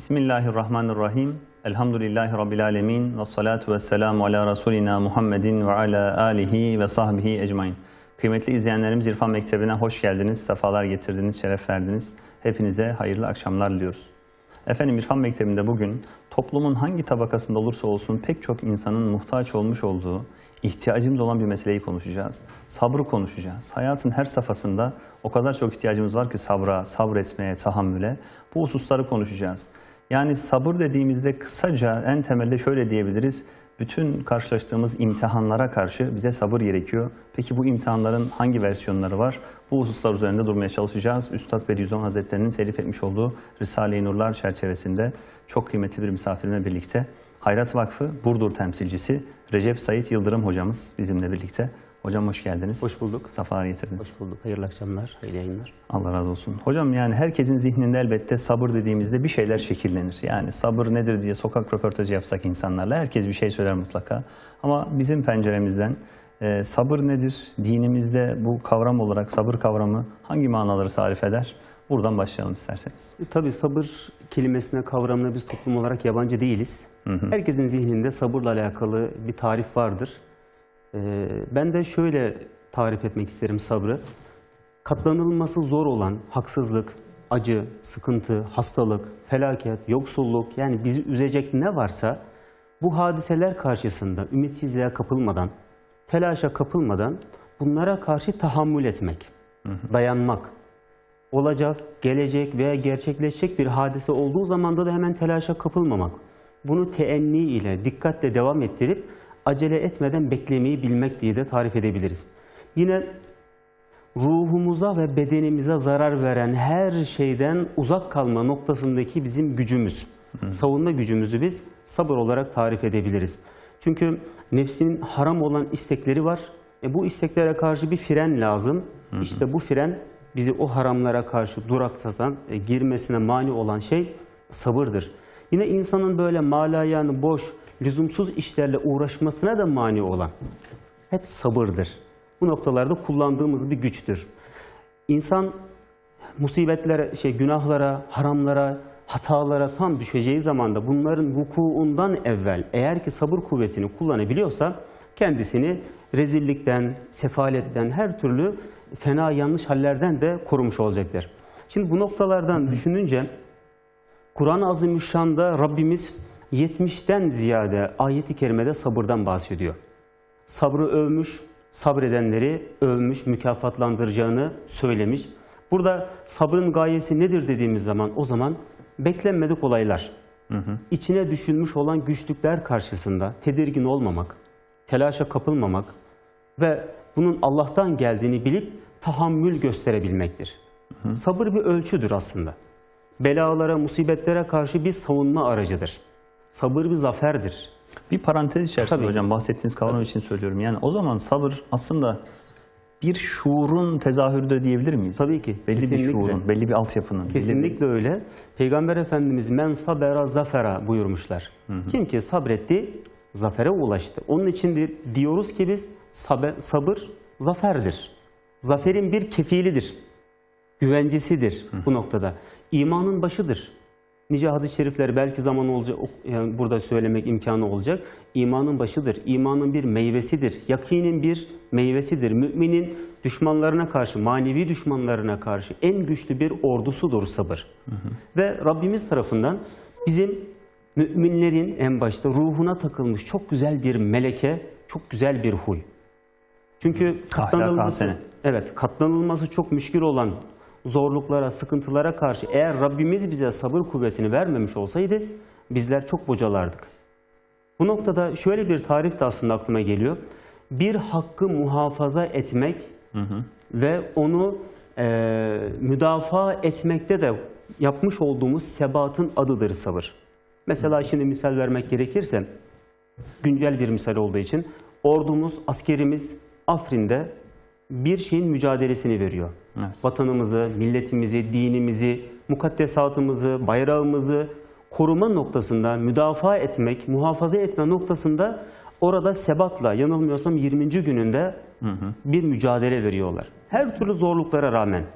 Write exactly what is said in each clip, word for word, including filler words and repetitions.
Bismillahirrahmanirrahim. Elhamdülillahi Rabbil alemin. Ve salatu ve selamu ala Resulina Muhammedin ve ala alihi ve sahbihi ecmain. Kıymetli izleyenlerimiz, İrfan Mektebi'ne hoş geldiniz, sefalar getirdiniz, şeref verdiniz. Hepinize hayırlı akşamlar diliyoruz. Efendim, İrfan Mektebi'nde bugün toplumun hangi tabakasında olursa olsun pek çok insanın muhtaç olmuş olduğu, ihtiyacımız olan bir meseleyi konuşacağız. Sabrı konuşacağız. Hayatın her safhasında o kadar çok ihtiyacımız var ki sabra, sabretmeye, tahammüle. Bu hususları konuşacağız. Yani sabır dediğimizde kısaca en temelde şöyle diyebiliriz. Bütün karşılaştığımız imtihanlara karşı bize sabır gerekiyor. Peki bu imtihanların hangi versiyonları var? Bu hususlar üzerinde durmaya çalışacağız. Üstad Bediüzzaman Hazretleri'nin telif etmiş olduğu Risale-i Nurlar çerçevesinde çok kıymetli bir misafirimle birlikte Hayrat Vakfı Burdur temsilcisi Recep Sait Yıldırım hocamız bizimle birlikte. Hocam hoş geldiniz. Hoş bulduk. Safalar getirdiniz. Hoş bulduk. Hayırlı akşamlar, hayırlı yayınlar. Allah razı olsun. Hocam, yani herkesin zihninde elbette sabır dediğimizde bir şeyler şekillenir. Yani sabır nedir diye sokak röportajı yapsak insanlarla herkes bir şey söyler mutlaka. Ama bizim penceremizden e, sabır nedir? Dinimizde bu kavram olarak sabır kavramı hangi manaları tarif eder? Buradan başlayalım isterseniz. E, tabii sabır kelimesine, kavramına biz toplum olarak yabancı değiliz. Hı hı. Herkesin zihninde sabırla alakalı bir tarif vardır. E, ben de şöyle tarif etmek isterim sabrı. Katlanılması zor olan haksızlık, acı, sıkıntı, hastalık, felaket, yoksulluk, yani bizi üzecek ne varsa bu hadiseler karşısında ümitsizliğe kapılmadan, telaşa kapılmadan bunlara karşı tahammül etmek, hı hı. dayanmak. Olacak, gelecek veya gerçekleşecek bir hadise olduğu zaman da hemen telaşa kapılmamak. Bunu teenni ile, dikkatle devam ettirip acele etmeden beklemeyi bilmek diye de tarif edebiliriz. Yine ruhumuza ve bedenimize zarar veren her şeyden uzak kalma noktasındaki bizim gücümüz, hı. savunma gücümüzü biz sabır olarak tarif edebiliriz. Çünkü nefsinin haram olan istekleri var. E bu isteklere karşı bir fren lazım. Hı hı. İşte bu fren bizi o haramlara karşı duraksatan, e, girmesine mani olan şey sabırdır. Yine insanın böyle malayanı boş, lüzumsuz işlerle uğraşmasına da mani olan hep sabırdır. Bu noktalarda kullandığımız bir güçtür. İnsan musibetlere, şey, günahlara, haramlara, hatalara tam düşeceği zamanda bunların vukuundan evvel eğer ki sabır kuvvetini kullanabiliyorsa kendisini rezillikten, sefaletten, her türlü fena yanlış hallerden de korumuş olacaktır. Şimdi bu noktalardan düşününce Kur'an-ı Azimüşşan'da Rabbimiz yetmişten ziyade ayet-i kerimede sabırdan bahsediyor. Sabrı övmüş, sabredenleri övmüş, mükafatlandıracağını söylemiş. Burada sabrın gayesi nedir dediğimiz zaman o zaman beklenmedik olaylar, hı hı. içine düşünmüş olan güçlükler karşısında tedirgin olmamak, telaşa kapılmamak ve bunun Allah'tan geldiğini bilip tahammül gösterebilmektir. Hı hı. Sabır bir ölçüdür aslında. Belalara, musibetlere karşı bir savunma aracıdır. Sabır bir zaferdir. Bir parantez içerisinde Tabii. hocam bahsettiğiniz kavram Tabii. için söylüyorum. Yani o zaman sabır aslında bir şuurun tezahürü de diyebilir miyiz? Tabii ki. Belli Kesinlikle. bir şuurun, belli bir altyapının. Kesinlikle bir... öyle. Peygamber Efendimiz men sabera zafera buyurmuşlar. Hı hı. Kim ki sabretti, zafere ulaştı. Onun için diyoruz ki biz sabır, sabır zaferdir. Zaferin bir kefilidir. Güvencesidir hı. bu noktada. İmanın başıdır. Nice hadis-i şerifler belki zaman olacak, yani burada söylemek imkanı olacak. İmanın başıdır. İmanın bir meyvesidir. Yakinin bir meyvesidir. Müminin düşmanlarına karşı, manevi düşmanlarına karşı en güçlü bir ordusudur sabır. Hı hı. Ve Rabbimiz tarafından bizim müminlerin en başta ruhuna takılmış çok güzel bir meleke, çok güzel bir huy. Çünkü katlanılması, evet, katlanılması çok müşkil olan zorluklara, sıkıntılara karşı eğer Rabbimiz bize sabır kuvvetini vermemiş olsaydı bizler çok bocalardık. Bu noktada şöyle bir tarif de aslında aklıma geliyor. Bir hakkı muhafaza etmek hı hı. ve onu e, müdafaa etmekte de yapmış olduğumuz sebatın adıdır sabır. Mesela şimdi misal vermek gerekirse, güncel bir misal olduğu için ordumuz, askerimiz Afrin'de bir şeyin mücadelesini veriyor. Evet. Vatanımızı, milletimizi, dinimizi, mukaddesatımızı, bayrağımızı koruma noktasında, müdafaa etmek, muhafaza etme noktasında orada sebatla, yanılmıyorsam yirminci gününde hı hı. bir mücadele veriyorlar. Her türlü zorluklara rağmen,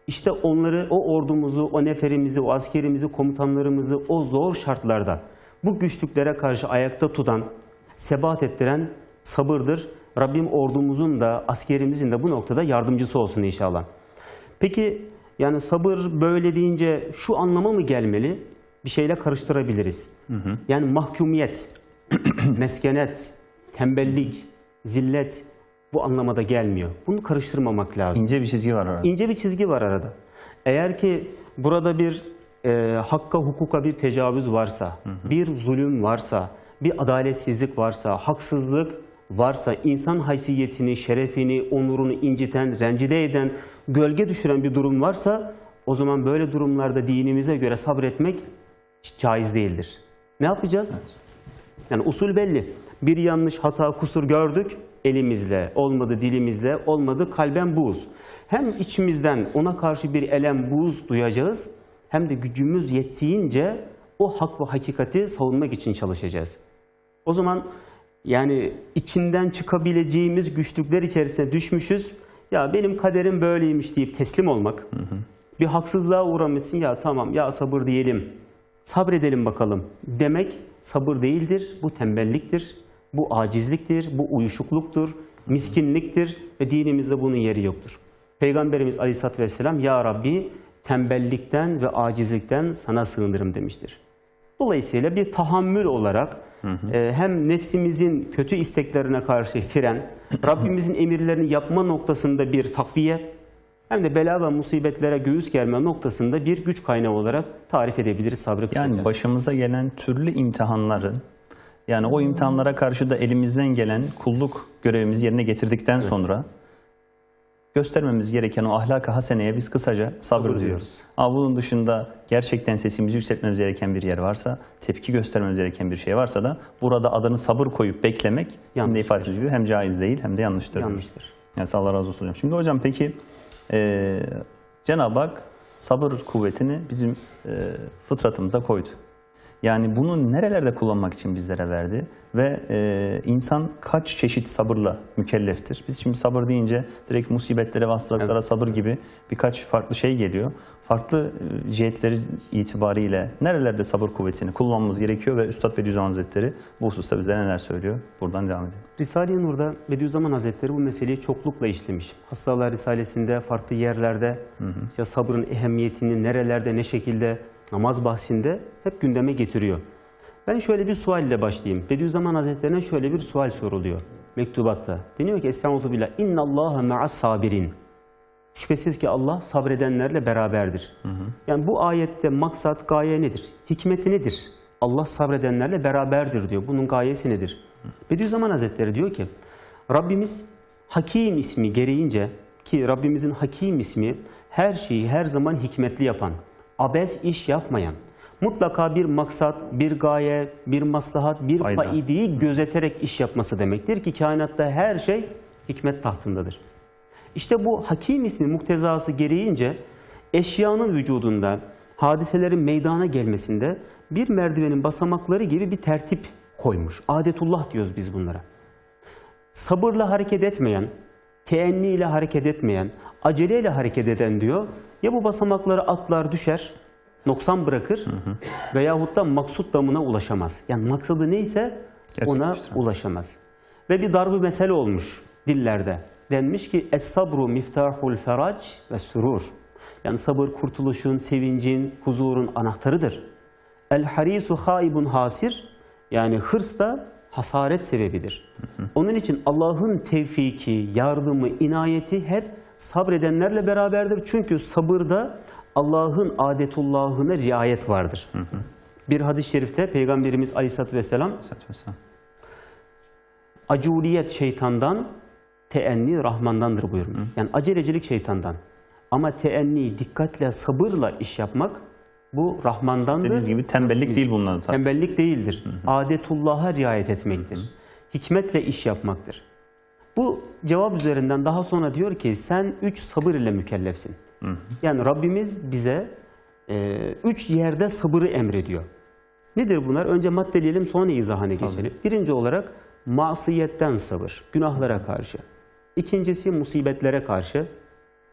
İşte onları, o ordumuzu, o neferimizi, o askerimizi, komutanlarımızı o zor şartlarda bu güçlüklere karşı ayakta tutan, sebat ettiren sabırdır. Rabbim ordumuzun da, askerimizin de bu noktada yardımcısı olsun inşallah. Peki yani sabır böyle deyince şu anlama mı gelmeli? Bir şeyle karıştırabiliriz. Hı hı. Yani mahkumiyet, meskenet, tembellik, zillet bu anlamada gelmiyor. Bunu karıştırmamak lazım. İnce bir çizgi var arada. İnce bir çizgi var arada. Eğer ki burada bir e, hakka, hukuka bir tecavüz varsa, hı hı. bir zulüm varsa, bir adaletsizlik varsa, haksızlık varsa, insan haysiyetini, şerefini, onurunu inciten, rencide eden, gölge düşüren bir durum varsa, o zaman böyle durumlarda dinimize göre sabretmek caiz değildir. Ne yapacağız? Evet. Yani usul belli. Bir yanlış, hata, kusur gördük, elimizle, olmadı dilimizle, olmadı kalben buğz. Hem içimizden ona karşı bir elem, buğz duyacağız, hem de gücümüz yettiğince o hak ve hakikati savunmak için çalışacağız. O zaman yani içinden çıkabileceğimiz güçlükler içerisine düşmüşüz. Ya benim kaderim böyleymiş deyip teslim olmak. Hı hı. Bir haksızlığa uğramışsın, ya tamam ya sabır diyelim, sabredelim bakalım demek sabır değildir. Bu tembelliktir, bu acizliktir, bu uyuşukluktur, miskinliktir ve dinimizde bunun yeri yoktur. Peygamberimiz Aleyhisselatü Vesselam, ya Rabbi tembellikten ve acizlikten sana sığınırım demiştir. Dolayısıyla bir tahammül olarak hı hı. E, hem nefsimizin kötü isteklerine karşı fren, Rabbimizin emirlerini yapma noktasında bir takviye, hem de bela ve musibetlere göğüs germe noktasında bir güç kaynağı olarak tarif edebiliriz sabrı kısaca. Yani başımıza gelen türlü imtihanların, yani o imtihanlara karşı da elimizden gelen kulluk görevimizi yerine getirdikten evet. sonra göstermemiz gereken o ahlak-ı haseneye biz kısaca sabır, sabır diyoruz. Ama bunun dışında gerçekten sesimizi yükseltmemiz gereken bir yer varsa, tepki göstermemiz gereken bir şey varsa da burada adını sabır koyup beklemek, şimdi ifade edildiği gibi hem caiz değil hem de yanlıştır. Yanlıştır. Yani Allah razı olsun. Şimdi hocam peki e, Cenab-ı Hak sabır kuvvetini bizim e, fıtratımıza koydu. Yani bunu nerelerde kullanmak için bizlere verdi ve e, insan kaç çeşit sabırla mükelleftir? Biz şimdi sabır deyince direkt musibetlere ve hastalıklara evet. sabır gibi birkaç farklı şey geliyor. Farklı e, cihetleri itibariyle nerelerde sabır kuvvetini kullanmamız gerekiyor ve Üstad Bediüzzaman Hazretleri bu hususta bizlere neler söylüyor? Buradan devam edelim. Risale-i Nur'da Bediüzzaman Hazretleri bu meseleyi çoklukla işlemiş. Hastalar Risalesi'nde farklı yerlerde hı hı. işte sabrın ehemmiyetini nerelerde ne şekilde namaz bahsinde hep gündeme getiriyor. Ben şöyle bir sual ile başlayayım. Bediüzzaman Hazretleri'ne şöyle bir sual soruluyor mektubatta. Deniyor ki Estağfurullah billah innallâhe ma'as sabirin. Şüphesiz ki Allah sabredenlerle beraberdir. Hı hı. Yani bu ayette maksat, gaye nedir? Hikmeti nedir? Allah sabredenlerle beraberdir diyor. Bunun gayesi nedir? Hı. Bediüzzaman Hazretleri diyor ki Rabbimiz Hakim ismi gereğince, ki Rabbimizin Hakim ismi her şeyi her zaman hikmetli yapan, abes iş yapmayan, mutlaka bir maksat, bir gaye, bir maslahat, bir Aynen. faideyi gözeterek iş yapması demektir ki kainatta her şey hikmet tahtındadır. İşte bu Hakim ismi muktezası gereğince eşyanın vücudunda, hadiselerin meydana gelmesinde bir merdivenin basamakları gibi bir tertip koymuş. Adetullah diyoruz biz bunlara. Sabırla hareket etmeyen, teenniyle hareket etmeyen, aceleyle hareket eden diyor, ya bu basamakları atlar düşer, noksan bırakır hı hı. veyahut da maksut damına ulaşamaz. Yani maksadı neyse ona ulaşamaz. Ve bir darb-ı mesele olmuş dillerde. Denmiş ki Es-sabru miftahul ferac ve sürur. Yani sabır kurtuluşun, sevincin, huzurun anahtarıdır. El-harisu haibun hasir. Yani hırs da hasaret sebebidir. Hı hı. Onun için Allah'ın tevfiki, yardımı, inayeti hep sabredenlerle beraberdir. Çünkü sabırda Allah'ın adetullahına riayet vardır. Hı hı. Bir hadis-i şerifte Peygamberimiz Aleyhisselatü Vesselam acuriyet şeytandan, teenni Rahman'dandır buyurmuş. Hı. Yani acelecilik şeytandan. Ama teenni, dikkatle, sabırla iş yapmak bu Rahman'dandır. Dediğiniz gibi tembellik değil bunlar. Tabii. Tembellik değildir. Hı hı. Adetullah'a riayet etmektir. Hı hı. Hikmetle iş yapmaktır. Bu cevap üzerinden daha sonra diyor ki sen üç sabır ile mükellefsin. Hı hı. Yani Rabbimiz bize e, üç yerde sabırı emrediyor. Nedir bunlar? Önce maddeleyelim, sonra izahına geçelim. Tabii. Birinci olarak masiyetten sabır, günahlara karşı. İkincisi musibetlere karşı.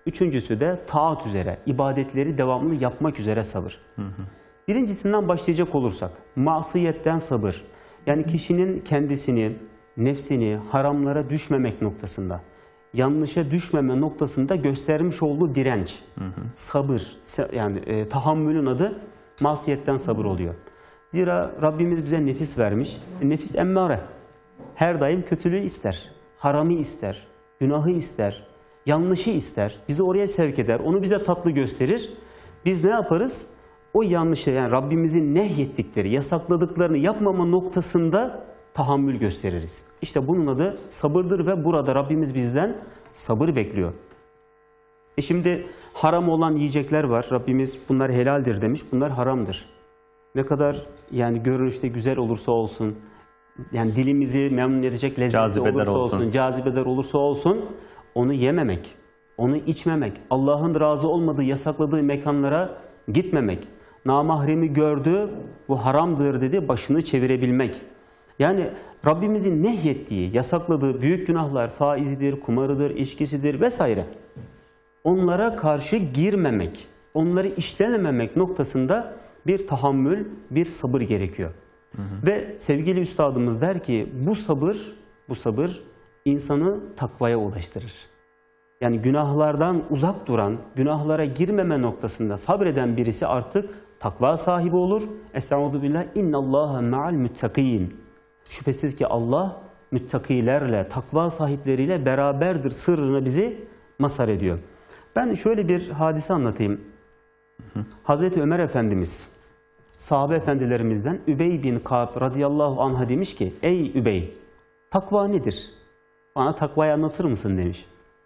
Üçüncüsü de taat üzere, ibadetleri devamlı yapmak üzere sabır. Hı hı. Birincisinden başlayacak olursak, masiyetten sabır. Yani kişinin kendisini, nefsini haramlara düşmemek noktasında, yanlışa düşmeme noktasında göstermiş olduğu direnç, hı hı. sabır, yani e, tahammülün adı masiyetten sabır oluyor. Zira Rabbimiz bize nefis vermiş. Nefis emmare. Her daim kötülüğü ister, haramı ister, günahı ister, yanlışı ister. Bizi oraya sevk eder, onu bize tatlı gösterir. Biz ne yaparız? O yanlışı, yani Rabbimizin nehyettikleri, yasakladıklarını yapmama noktasında tahammül gösteririz. İşte bunun adı sabırdır ve burada Rabbimiz bizden sabır bekliyor. E şimdi haram olan yiyecekler var. Rabbimiz bunlar helaldir demiş, bunlar haramdır. Ne kadar yani görünüşte güzel olursa olsun, yani dilimizi memnun edecek lezzetli olursa olsun, olsun, cazibeder olursa olsun, onu yememek, onu içmemek, Allah'ın razı olmadığı, yasakladığı mekanlara gitmemek, namahremi gördü, bu haramdır dedi, başını çevirebilmek. Yani Rabbimizin nehyettiği, yasakladığı büyük günahlar, faizidir, kumarıdır, içkisidir vesaire. Onlara karşı girmemek, onları işlenememek noktasında bir tahammül, bir sabır gerekiyor. Hı hı. Ve sevgili üstadımız der ki bu sabır, bu sabır insanı takvaya ulaştırır. Yani günahlardan uzak duran, günahlara girmeme noktasında sabreden birisi artık takva sahibi olur. Estaizu billah, innallâhe ma'al müttakîn. Şüphesiz ki Allah müttakilerle, takva sahipleriyle beraberdir sırrını bizi mazhar ediyor. Ben şöyle bir hadise anlatayım. Hı hı. Hazreti Ömer Efendimiz, sahabe efendilerimizden Übey bin Ka'b radıyallahu anh'a demiş ki, ey Übey, takva nedir? Bana takvayı anlatır mısın demiş.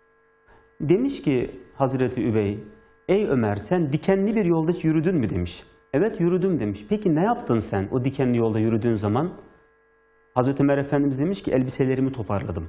Demiş ki Hazreti Übey, ey Ömer sen dikenli bir yolda hiç yürüdün mü demiş. Evet yürüdüm demiş. Peki ne yaptın sen o dikenli yolda yürüdüğün zaman? Hazreti Ömer Efendimiz demiş ki elbiselerimi toparladım.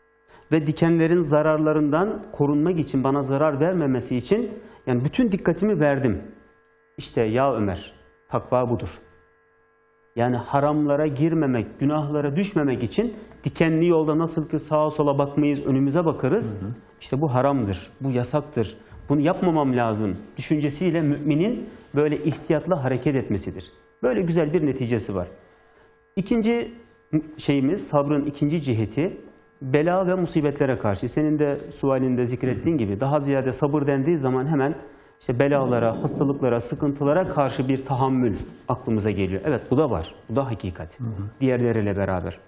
Ve dikenlerin zararlarından korunmak için, bana zarar vermemesi için yani bütün dikkatimi verdim. İşte ya Ömer, takva budur. Yani haramlara girmemek, günahlara düşmemek için dikenli yolda nasıl ki sağa sola bakmayız, önümüze bakarız. Hı hı. İşte bu haramdır, bu yasaktır, bunu yapmamam lazım düşüncesiyle müminin böyle ihtiyatla hareket etmesidir. Böyle güzel bir neticesi var. İkinci şeyimiz, sabrın ikinci ciheti, bela ve musibetlere karşı. Senin de sualinde zikrettiğin gibi daha ziyade sabır dendiği zaman hemen işte belalara, hastalıklara, sıkıntılara karşı bir tahammül aklımıza geliyor. Evet bu da var, bu da hakikat. Hı hı. Diğerleriyle beraber.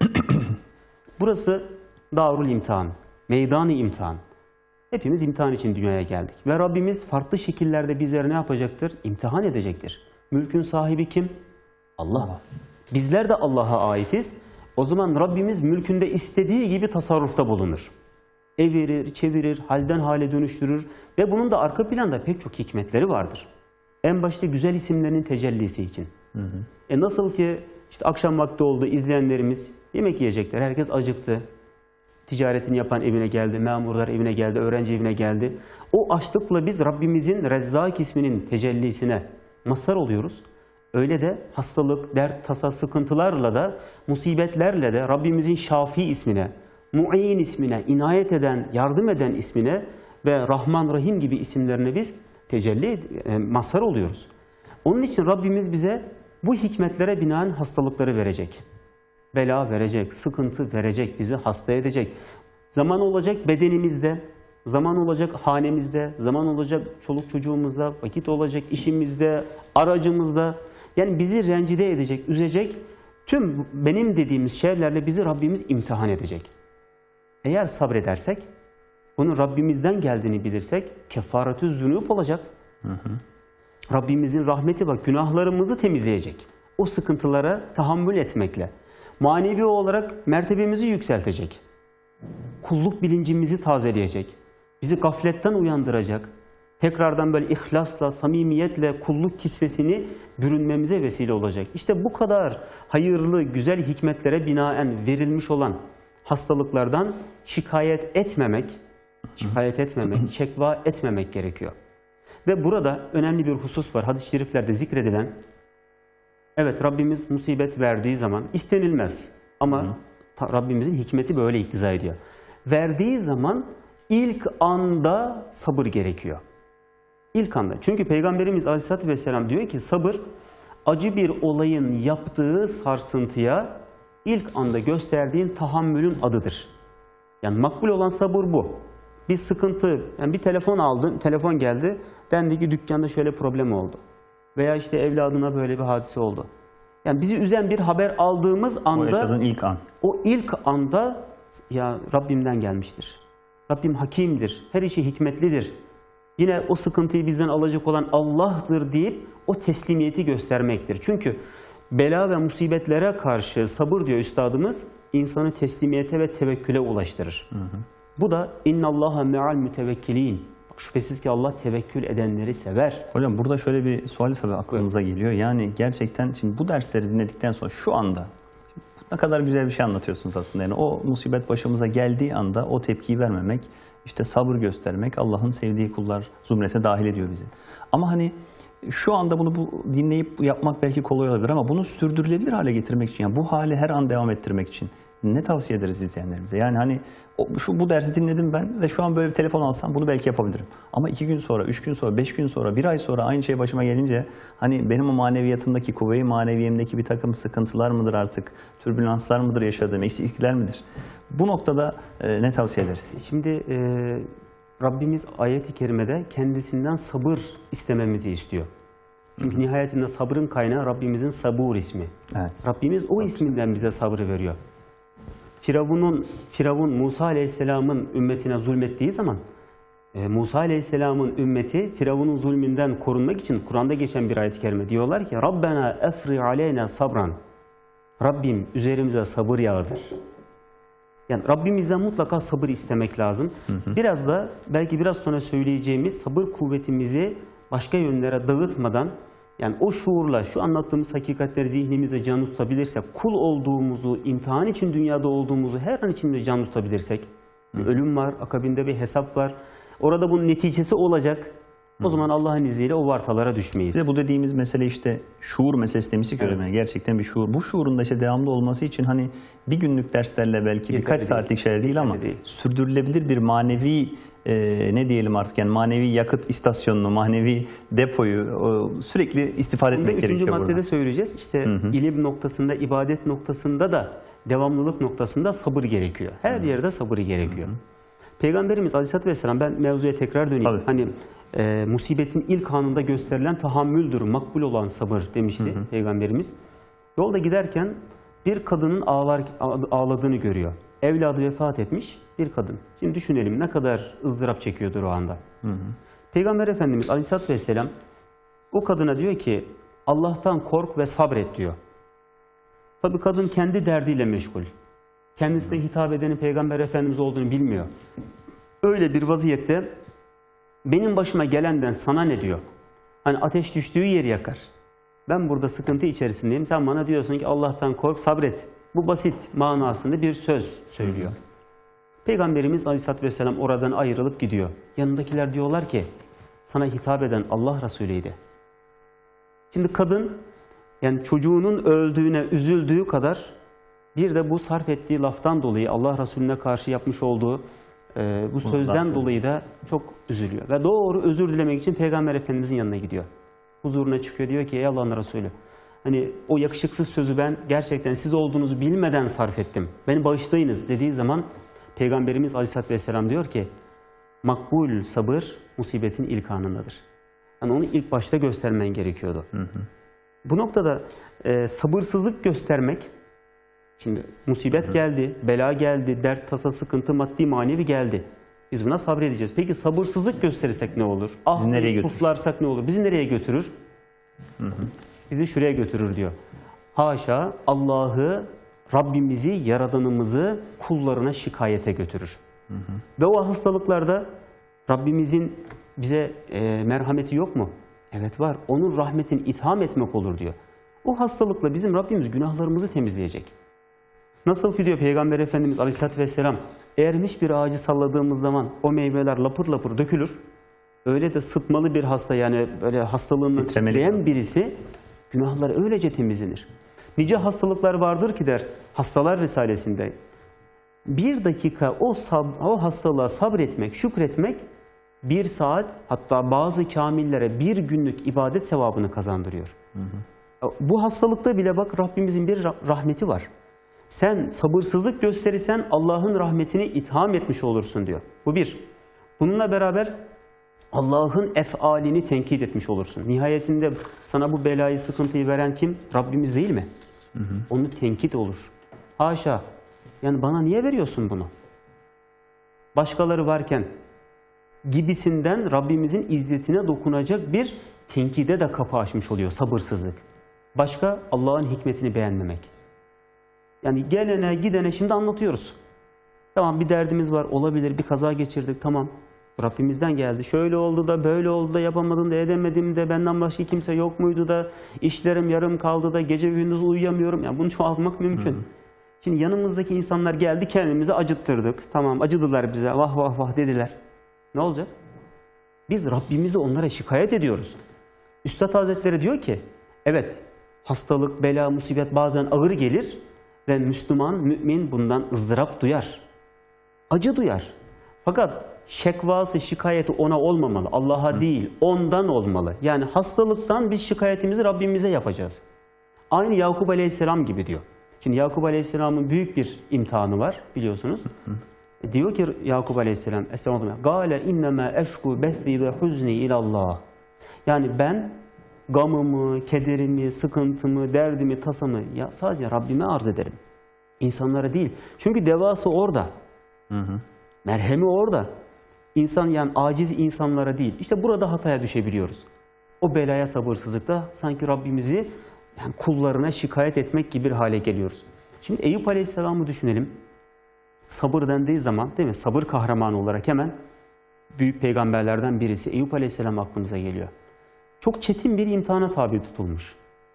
Burası Darul İmtihan, meydan-ı imtihan. Hepimiz imtihan için dünyaya geldik. Ve Rabbimiz farklı şekillerde bizleri ne yapacaktır? İmtihan edecektir. Mülkün sahibi kim? Allah. Bizler de Allah'a aitiz. O zaman Rabbimiz mülkünde istediği gibi tasarrufta bulunur. Evirir, çevirir, halden hale dönüştürür ve bunun da arka planda pek çok hikmetleri vardır. En başta güzel isimlerinin tecellisi için. Hı hı. E nasıl ki işte akşam vakti oldu, izleyenlerimiz yemek yiyecekler, herkes acıktı. Ticaretini yapan evine geldi, memurlar evine geldi, öğrenci evine geldi. O açlıkla biz Rabbimizin Rezzak isminin tecellisine mazhar oluyoruz. Öyle de hastalık, dert, tasa, sıkıntılarla da, musibetlerle de Rabbimizin Şafi ismine, Mu'in ismine, inayet eden, yardım eden ismine ve Rahman, Rahim gibi isimlerine biz tecelli, e, mazhar oluyoruz. Onun için Rabbimiz bize bu hikmetlere binaen hastalıkları verecek. Bela verecek, sıkıntı verecek, bizi hasta edecek. Zaman olacak bedenimizde, zaman olacak hanemizde, zaman olacak çoluk çocuğumuzda, vakit olacak işimizde, aracımızda. Yani bizi rencide edecek, üzecek tüm benim dediğimiz şeylerle bizi Rabbimiz imtihan edecek. Eğer sabredersek, bunun Rabbimizden geldiğini bilirsek kefaretü zünûb olacak. Hı hı. Rabbimizin rahmeti bak günahlarımızı temizleyecek. O sıkıntılara tahammül etmekle. Manevi olarak mertebemizi yükseltecek. Kulluk bilincimizi tazeleyecek. Bizi gafletten uyandıracak. Tekrardan böyle ihlasla, samimiyetle kulluk kisvesini bürünmemize vesile olacak. İşte bu kadar hayırlı, güzel hikmetlere binaen verilmiş olan hastalıklardan şikayet etmemek, şikayet etmemek, şekva etmemek gerekiyor. Ve burada önemli bir husus var. Hadis-i şeriflerde zikredilen, evet Rabbimiz musibet verdiği zaman istenilmez. Ama Rabbimizin hikmeti böyle iktiza ediyor. Verdiği zaman ilk anda sabır gerekiyor. İlk anda. Çünkü Peygamberimiz Aleyhisselatü Vesselam diyor ki sabır acı bir olayın yaptığı sarsıntıya ilk anda gösterdiğin tahammülün adıdır. Yani makbul olan sabır bu. Bir sıkıntı, yani bir telefon aldın, telefon geldi, dendi ki dükkanda şöyle problem oldu. Veya işte evladına böyle bir hadise oldu. Yani bizi üzen bir haber aldığımız anda, O yaşadığın ilk an. o ilk anda ya Rabbimden gelmiştir. Rabbim hakimdir, her işi hikmetlidir. Yine o sıkıntıyı bizden alacak olan Allah'tır deyip o teslimiyeti göstermektir. Çünkü bela ve musibetlere karşı sabır diyor üstadımız, insanı teslimiyete ve tevekküle ulaştırır. Hı hı. Bu da innallaha me'al mütevekkilin. Şüphesiz ki Allah tevekkül edenleri sever. Hocam burada şöyle bir sual tabii aklımıza geliyor. Yani gerçekten şimdi bu dersleri dinledikten sonra şu anda ne kadar güzel bir şey anlatıyorsunuz aslında. Yani o musibet başımıza geldiği anda o tepkiyi vermemek, işte sabır göstermek, Allah'ın sevdiği kullar zümresine dahil ediyor bizi. Ama hani şu anda bunu bu, dinleyip yapmak belki kolay olabilir ama bunu sürdürülebilir hale getirmek için, yani bu hali her an devam ettirmek için ne tavsiye ederiz izleyenlerimize? Yani hani o, şu bu dersi dinledim ben ve şu an böyle bir telefon alsam bunu belki yapabilirim. Ama iki gün sonra, üç gün sonra, beş gün sonra, bir ay sonra aynı şey başıma gelince hani benim o maneviyatımdaki, kuvve-i maneviyemdeki bir takım sıkıntılar mıdır artık, türbülanslar mıdır yaşadığım, eksiklikler midir? Bu noktada e, ne tavsiye ederiz? Şimdi e, Rabbimiz ayet-i kerimede kendisinden sabır istememizi istiyor. Çünkü Hı-hı. nihayetinde sabrın kaynağı Rabbimizin Sabur ismi. Evet. Rabbimiz o isminden bize sabrı veriyor. Firavun'un Firavun Musa Aleyhisselam'ın ümmetine zulmettiği zaman e, Musa Aleyhisselam'ın ümmeti Firavun'un zulmünden korunmak için Kur'an'da geçen bir ayet-i kerime diyorlar ki Rabbena efri aleyna sabran. Rabbim üzerimize sabır yağdır. Yani Rabbimizden mutlaka sabır istemek lazım. Hı hı. Biraz da belki biraz sonra söyleyeceğimiz sabır kuvvetimizi başka yönlere dağıtmadan, yani o şuurla şu anlattığımız hakikatleri zihnimizde canlı tutabilirsek, kul olduğumuzu, imtihan için dünyada olduğumuzu her an içinde canlı tutabilirsek, bir ölüm var, akabinde bir hesap var, orada bunun neticesi olacak. O zaman Allah'ın izniyle o vartalara düşmeyiz. Bir de bu dediğimiz mesele işte şuur meselesi demiştik evet. Öyle gerçekten bir şuur. Bu şuurun da işte devamlı olması için hani bir günlük derslerle belki Yeterli birkaç değil. saatlik şeyler değil ama değil. sürdürülebilir bir manevi e, ne diyelim artık yani manevi yakıt istasyonunu, manevi depoyu e, sürekli istifade etmek Üçüncü gerekiyor. Üçüncü maddede burada. söyleyeceğiz. İşte hı hı. ilim noktasında, ibadet noktasında da devamlılık noktasında sabır gerekiyor. Her hı hı. yerde sabır gerekiyor. Hı hı. Peygamberimiz Aleyhisselatü Vesselam, ben mevzuya tekrar döneyim. Tabii. Hani e, musibetin ilk anında gösterilen tahammüldür, makbul olan sabır demişti hı hı. Peygamberimiz. Yolda giderken bir kadının ağlar, ağladığını görüyor. Evladı vefat etmiş bir kadın. Şimdi düşünelim ne kadar ızdırap çekiyordur o anda. Hı hı. Peygamber Efendimiz Aleyhisselatü Vesselam o kadına diyor ki Allah'tan kork ve sabret diyor. Tabii kadın kendi derdiyle meşgul. Kendisine hitap edenin Peygamber Efendimiz olduğunu bilmiyor. Öyle bir vaziyette benim başıma gelenden sana ne diyor? Hani ateş düştüğü yeri yakar. Ben burada sıkıntı içerisindeyim. Sen bana diyorsun ki Allah'tan kork, sabret. Bu basit manasında bir söz söylüyor. Peygamberimiz Aleyhisselatü Vesselam oradan ayrılıp gidiyor. Yanındakiler diyorlar ki sana hitap eden Allah Resulü'ydi. Şimdi kadın yani çocuğunun öldüğüne üzüldüğü kadar bir de bu sarf ettiği laftan dolayı Allah Resulüne karşı yapmış olduğu e, bu sözden dolayı da çok üzülüyor. Ve doğru özür dilemek için Peygamber Efendimizin yanına gidiyor. Huzuruna çıkıyor, diyor ki ey Allah'ın Resulü, hani o yakışıksız sözü ben gerçekten siz olduğunuzu bilmeden sarf ettim. Beni bağışlayınız dediği zaman Peygamberimiz Aleyhisselatü Vesselam diyor ki makbul sabır musibetin ilk anındadır. Yani onu ilk başta göstermen gerekiyordu. Hı hı. Bu noktada e, sabırsızlık göstermek, şimdi musibet hı hı. geldi, bela geldi, dert, tasa, sıkıntı, maddi, manevi geldi. Biz buna sabredeceğiz. Peki sabırsızlık gösterirsek ne olur? Ah, nereye puflarsak ne olur? Bizi nereye götürür? Hı hı. Bizi şuraya götürür diyor. Haşa Allah'ı, Rabbimizi, Yaradanımızı kullarına şikayete götürür. Hı hı. Ve o hastalıklarda Rabbimizin bize e, merhameti yok mu? Evet var. Onun rahmetini itham etmek olur diyor. O hastalıkla bizim Rabbimiz günahlarımızı temizleyecek. Nasıl ki diyor Peygamber Efendimiz Aleyhisselatü Vesselam, ermiş bir ağacı salladığımız zaman o meyveler lapır lapır dökülür. Öyle de sıtmalı bir hasta, yani böyle hastalığından titreyen birisi günahları öylece temizlenir. Nice hastalıklar vardır ki ders Hastalar Risalesi'nde Bir dakika o, sab o hastalığa sabretmek, şükretmek bir saat, hatta bazı kamillere bir günlük ibadet sevabını kazandırıyor. Hı hı. Bu hastalıkta bile bak Rabbimizin bir rahmeti var. Sen sabırsızlık gösterirsen Allah'ın rahmetini itham etmiş olursun diyor. Bu bir. Bununla beraber Allah'ın efalini tenkit etmiş olursun. Nihayetinde sana bu belayı, sıkıntıyı veren kim? Rabbimiz değil mi? Hı hı. Onu tenkit olur. Haşa. Yani bana niye veriyorsun bunu? Başkaları varken gibisinden Rabbimizin izzetine dokunacak bir tenkide de kapı açmış oluyor sabırsızlık. Başka Allah'ın hikmetini beğenmemek. Yani gelene gidene şimdi anlatıyoruz. Tamam bir derdimiz var, olabilir, bir kaza geçirdik, tamam. Rabbimizden geldi. Şöyle oldu da, böyle oldu da, yapamadım da, edemedim de, benden başka kimse yok muydu da, işlerim yarım kaldı da, gece gündüz uyuyamıyorum. Yani bunu çoğaltmak mümkün. Hı hı. Şimdi yanımızdaki insanlar geldi, kendimizi acıttırdık. Tamam, acıdılar bize, vah vah vah dediler. Ne olacak? Biz Rabbimizi onlara şikayet ediyoruz. Üstad Hazretleri diyor ki, evet hastalık, bela, musibet bazen ağır gelir ve Müslüman, mümin bundan ızdırap duyar. Acı duyar. Fakat şekvası, şikayeti ona olmamalı. Allah'a değil, ondan olmalı. Yani hastalıktan biz şikayetimizi Rabbimize yapacağız. Aynı Yakup Aleyhisselam gibi diyor. Şimdi Yakup Aleyhisselam'ın büyük bir imtihanı var biliyorsunuz. Hı hı. Diyor ki Yakup Aleyhisselam, Estağfurullah, "Gâle innemâ eşkû bethî ve huzni ilallah." Yani ben gamımı, kederimi, sıkıntımı, derdimi, tasamı ya sadece Rabbime arz ederim. İnsanlara değil. Çünkü devası orada. Hı hı. Merhemi orada. İnsan yani aciz insanlara değil. İşte burada hataya düşebiliyoruz. O belaya sabırsızlıkta sanki Rabbimizi yani kullarına şikayet etmek gibi bir hale geliyoruz. Şimdi Eyüp Aleyhisselam'ı düşünelim. Sabır dendiği zaman değil mi? Sabır kahramanı olarak hemen büyük peygamberlerden birisi Eyüp Aleyhisselam aklımıza geliyor. Çok çetin bir imtihana tabi tutulmuş.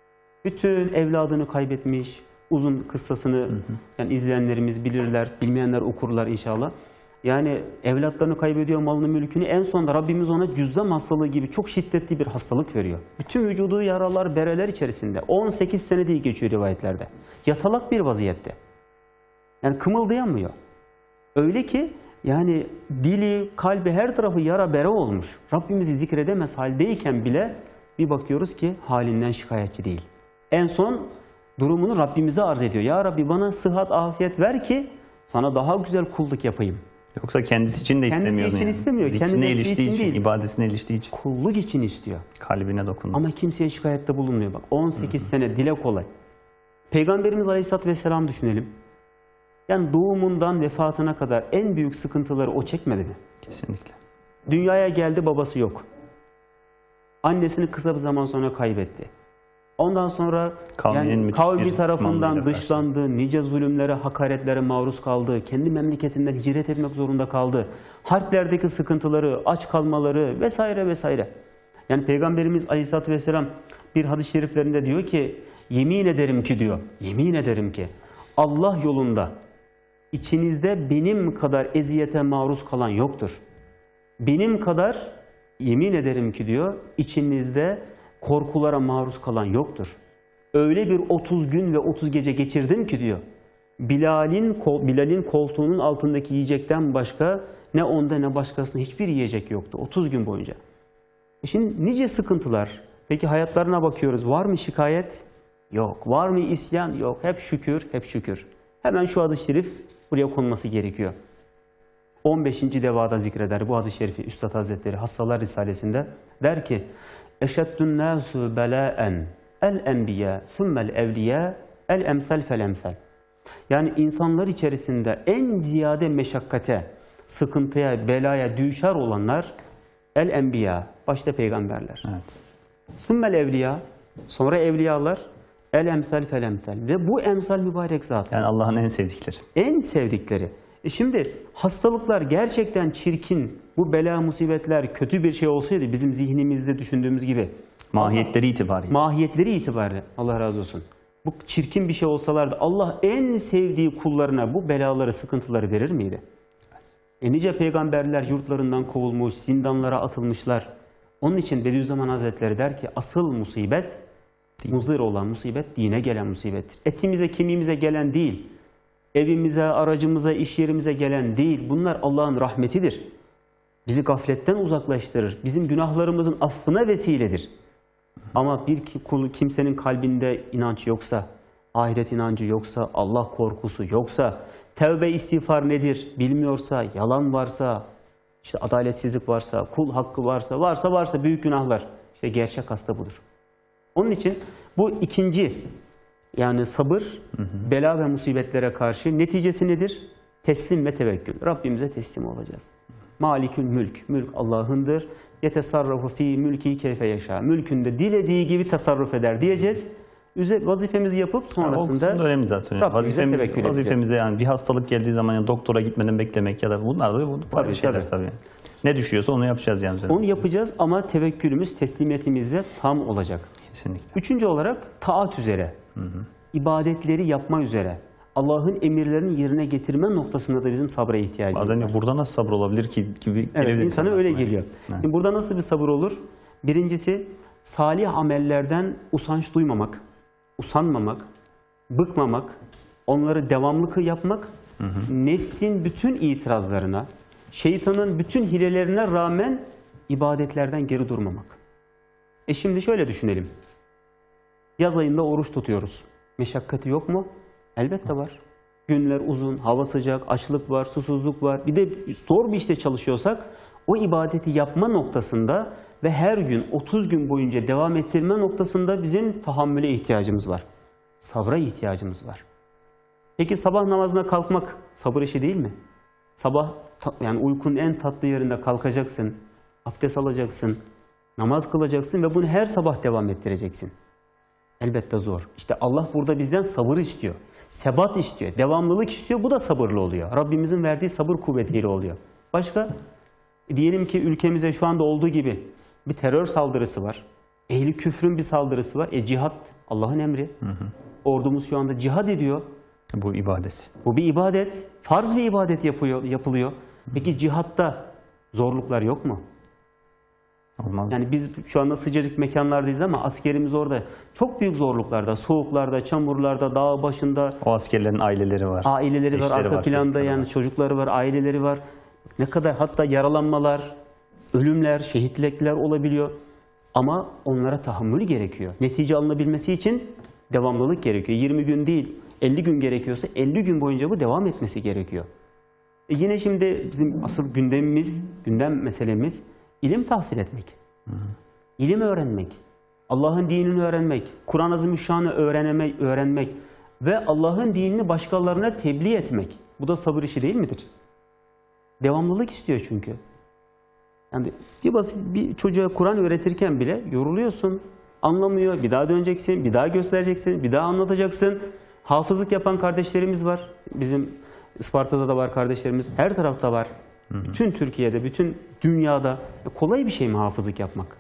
Bütün evladını kaybetmiş. Uzun kıssasını hı hı. yani izleyenlerimiz bilirler, bilmeyenler okurlar inşallah. Yani evlatlarını kaybediyor, malını, mülkünü. En sonunda Rabbimiz ona cüzzam hastalığı gibi çok şiddetli bir hastalık veriyor. Bütün vücudu yaralar, bereler içerisinde. on sekiz sene diye geçiyor rivayetlerde. Yatalak bir vaziyette. Yani kımıldayamıyor. Öyle ki yani dili, kalbi, her tarafı yara bere olmuş. Rabbimizi zikredemez haldeyken bile bir bakıyoruz ki halinden şikayetçi değil. En son durumunu Rabbimize arz ediyor. Ya Rabbi bana sıhhat, afiyet ver ki sana daha güzel kulluk yapayım. Yoksa kendisi için de istemiyor. Kendisi için yani. istemiyor. Zikrine iliştiği için, değil. ibadetine iliştiği için. Kulluk için istiyor. Kalbine dokunmak. Ama kimseye şikayette bulunmuyor. Bak on sekiz Hı -hı. sene dile kolay. Peygamberimiz Aleyhisselatü Vesselam düşünelim. Yani doğumundan vefatına kadar en büyük sıkıntıları o çekmedi mi? Kesinlikle. Dünyaya geldi, babası yok. Annesini kısa bir zaman sonra kaybetti. Ondan sonra yani kavmi tarafından dışlandı, karşı. nice zulümlere, hakaretlere maruz kaldı. Kendi memleketinden hicret etmek zorunda kaldı. Harplerdeki sıkıntıları, aç kalmaları vesaire vesaire. Yani Peygamberimiz Aleyhisselatü Vesselam bir hadis-i şeriflerinde diyor ki, yemin ederim ki diyor, yemin ederim ki Allah yolunda içinizde benim kadar eziyete maruz kalan yoktur. Benim kadar yemin ederim ki diyor, içinizde korkulara maruz kalan yoktur. Öyle bir otuz gün ve otuz gece geçirdim ki diyor, Bilal'in Bilal'in koltuğunun altındaki yiyecekten başka ne onda ne başkasında hiçbir yiyecek yoktu otuz gün boyunca. E şimdi nice sıkıntılar. Peki hayatlarına bakıyoruz. Var mı şikayet? Yok. Var mı isyan? Yok. Hep şükür, hep şükür. Hemen şu hadis-i şerif buraya konması gerekiyor. on beşinci devada zikreder bu hadis-i şerifi Üstad Hazretleri Hastalar Risalesi'nde. Der ki, eşeddün nâsü belâen el-enbiya thummel evliya el-emsel fel-emsel. Yani insanlar içerisinde en ziyade meşakkate, sıkıntıya, belaya düşer olanlar el-enbiya, başta peygamberler. Evet. Thummel evliya, sonra evliyalar, el-emsel fel-emsel. Ve bu emsal mübarek zat. Yani Allah'ın en sevdikleri. En sevdikleri. E şimdi hastalıklar gerçekten çirkin, bu bela, musibetler kötü bir şey olsaydı bizim zihnimizde düşündüğümüz gibi. Mahiyetleri itibariyle. Mahiyetleri itibariyle Allah razı olsun. Bu çirkin bir şey olsalardı Allah en sevdiği kullarına bu belaları, sıkıntıları verir miydi? E nice peygamberler yurtlarından kovulmuş, zindanlara atılmışlar. Onun için Bediüzzaman Hazretleri der ki asıl musibet, muzır olan musibet, dine gelen musibettir. Etimize, kemiğimize gelen değil. evimize, aracımıza, iş yerimize gelen değil. Bunlar Allah'ın rahmetidir. Bizi gafletten uzaklaştırır. Bizim günahlarımızın affına vesiledir. Ama bir kimsenin kalbinde inanç yoksa, ahiret inancı yoksa, Allah korkusu yoksa, tevbe istiğfar nedir bilmiyorsa, yalan varsa, işte adaletsizlik varsa, kul hakkı varsa, varsa varsa büyük günahlar. İşte gerçek hasta budur. Onun için bu ikinci, yani sabır, hı hı. bela ve musibetlere karşı neticesi nedir? Teslim ve tevekkül. Rabbimize teslim olacağız. Malikül mülk. Mülk Allah'ındır. Yetesarrafu fi mülki keyfe yaşa. Mülkünde dilediği gibi tasarruf eder diyeceğiz. Vazifemizi yapıp sonrasında yani o önemli zaten. Vazifemiz, vazifemize yani bir hastalık geldiği zaman yani doktora gitmeden beklemek ya da bunlar da bu tabii, şeyler tabii. tabii. Ne düşüyorsa onu yapacağız yani. Onu yapacağız ama tevekkülümüz, teslimiyetimizle tam olacak. Kesinlikle. Üçüncü olarak taat üzere. Hı hı. İbadetleri yapma üzere. Allah'ın emirlerini yerine getirme noktasında da bizim sabra ihtiyacımız Bazen var. burada nasıl sabır olabilir ki gibi. Evet, insana öyle geliyor. Evet. Şimdi burada nasıl bir sabır olur? Birincisi salih amellerden usanç duymamak, usanmamak, bıkmamak, onları devamlı yapmak, hı hı. nefsin bütün itirazlarına, şeytanın bütün hilelerine rağmen ibadetlerden geri durmamak. E şimdi şöyle düşünelim. Yaz ayında oruç tutuyoruz. Meşakkati yok mu? Elbette var. Günler uzun, hava sıcak, açlık var, susuzluk var. Bir de zor bir işte çalışıyorsak o ibadeti yapma noktasında ve her gün otuz gün boyunca devam ettirme noktasında bizim tahammüle ihtiyacımız var. Sabra ihtiyacımız var. Peki sabah namazına kalkmak sabır işi değil mi? Sabah yani uykunun en tatlı yerinde kalkacaksın, abdest alacaksın, namaz kılacaksın ve bunu her sabah devam ettireceksin. Elbette zor. İşte Allah burada bizden sabır istiyor. Sebat istiyor. Devamlılık istiyor. Bu da sabırlı oluyor. Rabbimizin verdiği sabır kuvvetiyle oluyor. Başka? Diyelim ki ülkemize şu anda olduğu gibi bir terör saldırısı var. Ehli küfrün bir saldırısı var. E cihat Allah'ın emri. Hı hı. Ordumuz şu anda cihad ediyor. Bu ibadet. Bu bir ibadet. Farz bir ibadet yapıyor, yapılıyor. Peki cihatta zorluklar yok mu? Olmaz. Yani biz şu anda sıcacık mekanlardayız ama askerimiz orada çok büyük zorluklarda, soğuklarda, çamurlarda, dağ başında. O askerlerin aileleri var. Aileleri var, arka var, planda yani var. Çocukları var, aileleri var. Ne kadar hatta yaralanmalar, ölümler, şehitlikler olabiliyor. Ama onlara tahammül gerekiyor. Netice alınabilmesi için devamlılık gerekiyor. yirmi gün değil, elli gün gerekiyorsa elli gün boyunca bu devam etmesi gerekiyor. E yine şimdi bizim asıl gündemimiz, gündem meselemiz İlim tahsil etmek, hı hı. ilim öğrenmek, Allah'ın dinini öğrenmek, Kur'an-ı Azimüşşan'ı öğrenmek, öğrenmek ve Allah'ın dinini başkalarına tebliğ etmek. Bu da sabır işi değil midir? Devamlılık istiyor çünkü. Yani bir basit bir çocuğa Kur'an öğretirken bile yoruluyorsun, anlamıyor, bir daha döneceksin, bir daha göstereceksin, bir daha anlatacaksın. Hafızlık yapan kardeşlerimiz var. Bizim Isparta'da da var kardeşlerimiz, her tarafta var. Hı hı. Bütün Türkiye'de, bütün dünyada kolay bir şey mi hafızlık yapmak?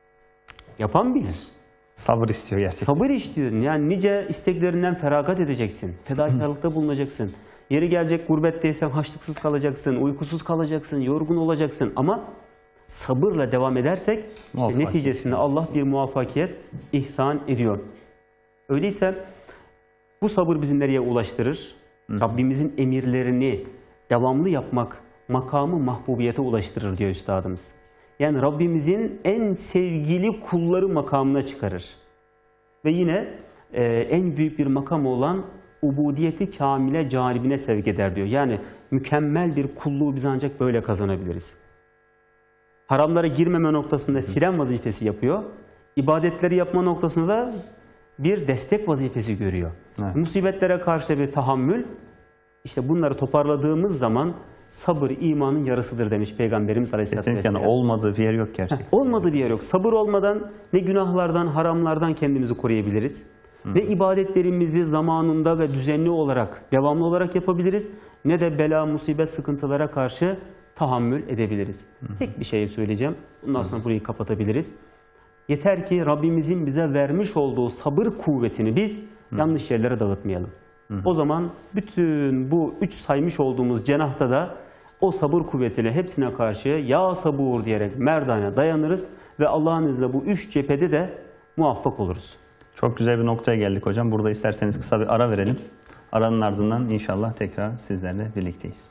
Yapan bilir. Sabır istiyor gerçekten. Sabır istiyor. Yani nice isteklerinden feragat edeceksin. Fedakarlıkta bulunacaksın. Yeri gelecek gurbetteysen haçlıksız kalacaksın, uykusuz kalacaksın, yorgun olacaksın. Ama sabırla devam edersek işte neticesinde Allah bir muvaffakiyet ihsan ediyor. Öyleyse bu sabır bizi nereye ulaştırır? Hı. Rabbimizin emirlerini devamlı yapmak makamı mahbubiyete ulaştırır diyor üstadımız. Yani Rabbimizin en sevgili kulları makamına çıkarır. Ve yine e, en büyük bir makam olan ubudiyeti kamile canibine sevk eder diyor. Yani mükemmel bir kulluğu biz ancak böyle kazanabiliriz. Haramlara girmeme noktasında fren vazifesi yapıyor. İbadetleri yapma noktasında da bir destek vazifesi görüyor. Evet. Musibetlere karşı bir tahammül. İşte bunları toparladığımız zaman sabır imanın yarısıdır demiş Peygamberimiz Aleyhisselatü Vesselam. Yani olmadığı bir yer yok gerçekten. Heh, olmadığı bir yer yok. Sabır olmadan ne günahlardan, haramlardan kendimizi koruyabiliriz. Hı. Ne ibadetlerimizi zamanında ve düzenli olarak, devamlı olarak yapabiliriz. Ne de bela, musibet, sıkıntılara karşı tahammül edebiliriz. Hı. Tek bir şey söyleyeceğim. Bundan sonra Hı. burayı kapatabiliriz. Yeter ki Rabbimizin bize vermiş olduğu sabır kuvvetini biz Hı. yanlış yerlere dağıtmayalım. Hı hı. O zaman bütün bu üç saymış olduğumuz cenahta da o sabır kuvvetiyle hepsine karşı ya sabur diyerek merdane dayanırız ve Allah'ın izniyle bu üç cephede de muvaffak oluruz. Çok güzel bir noktaya geldik hocam. Burada isterseniz kısa bir ara verelim. Aranın ardından inşallah tekrar sizlerle birlikteyiz.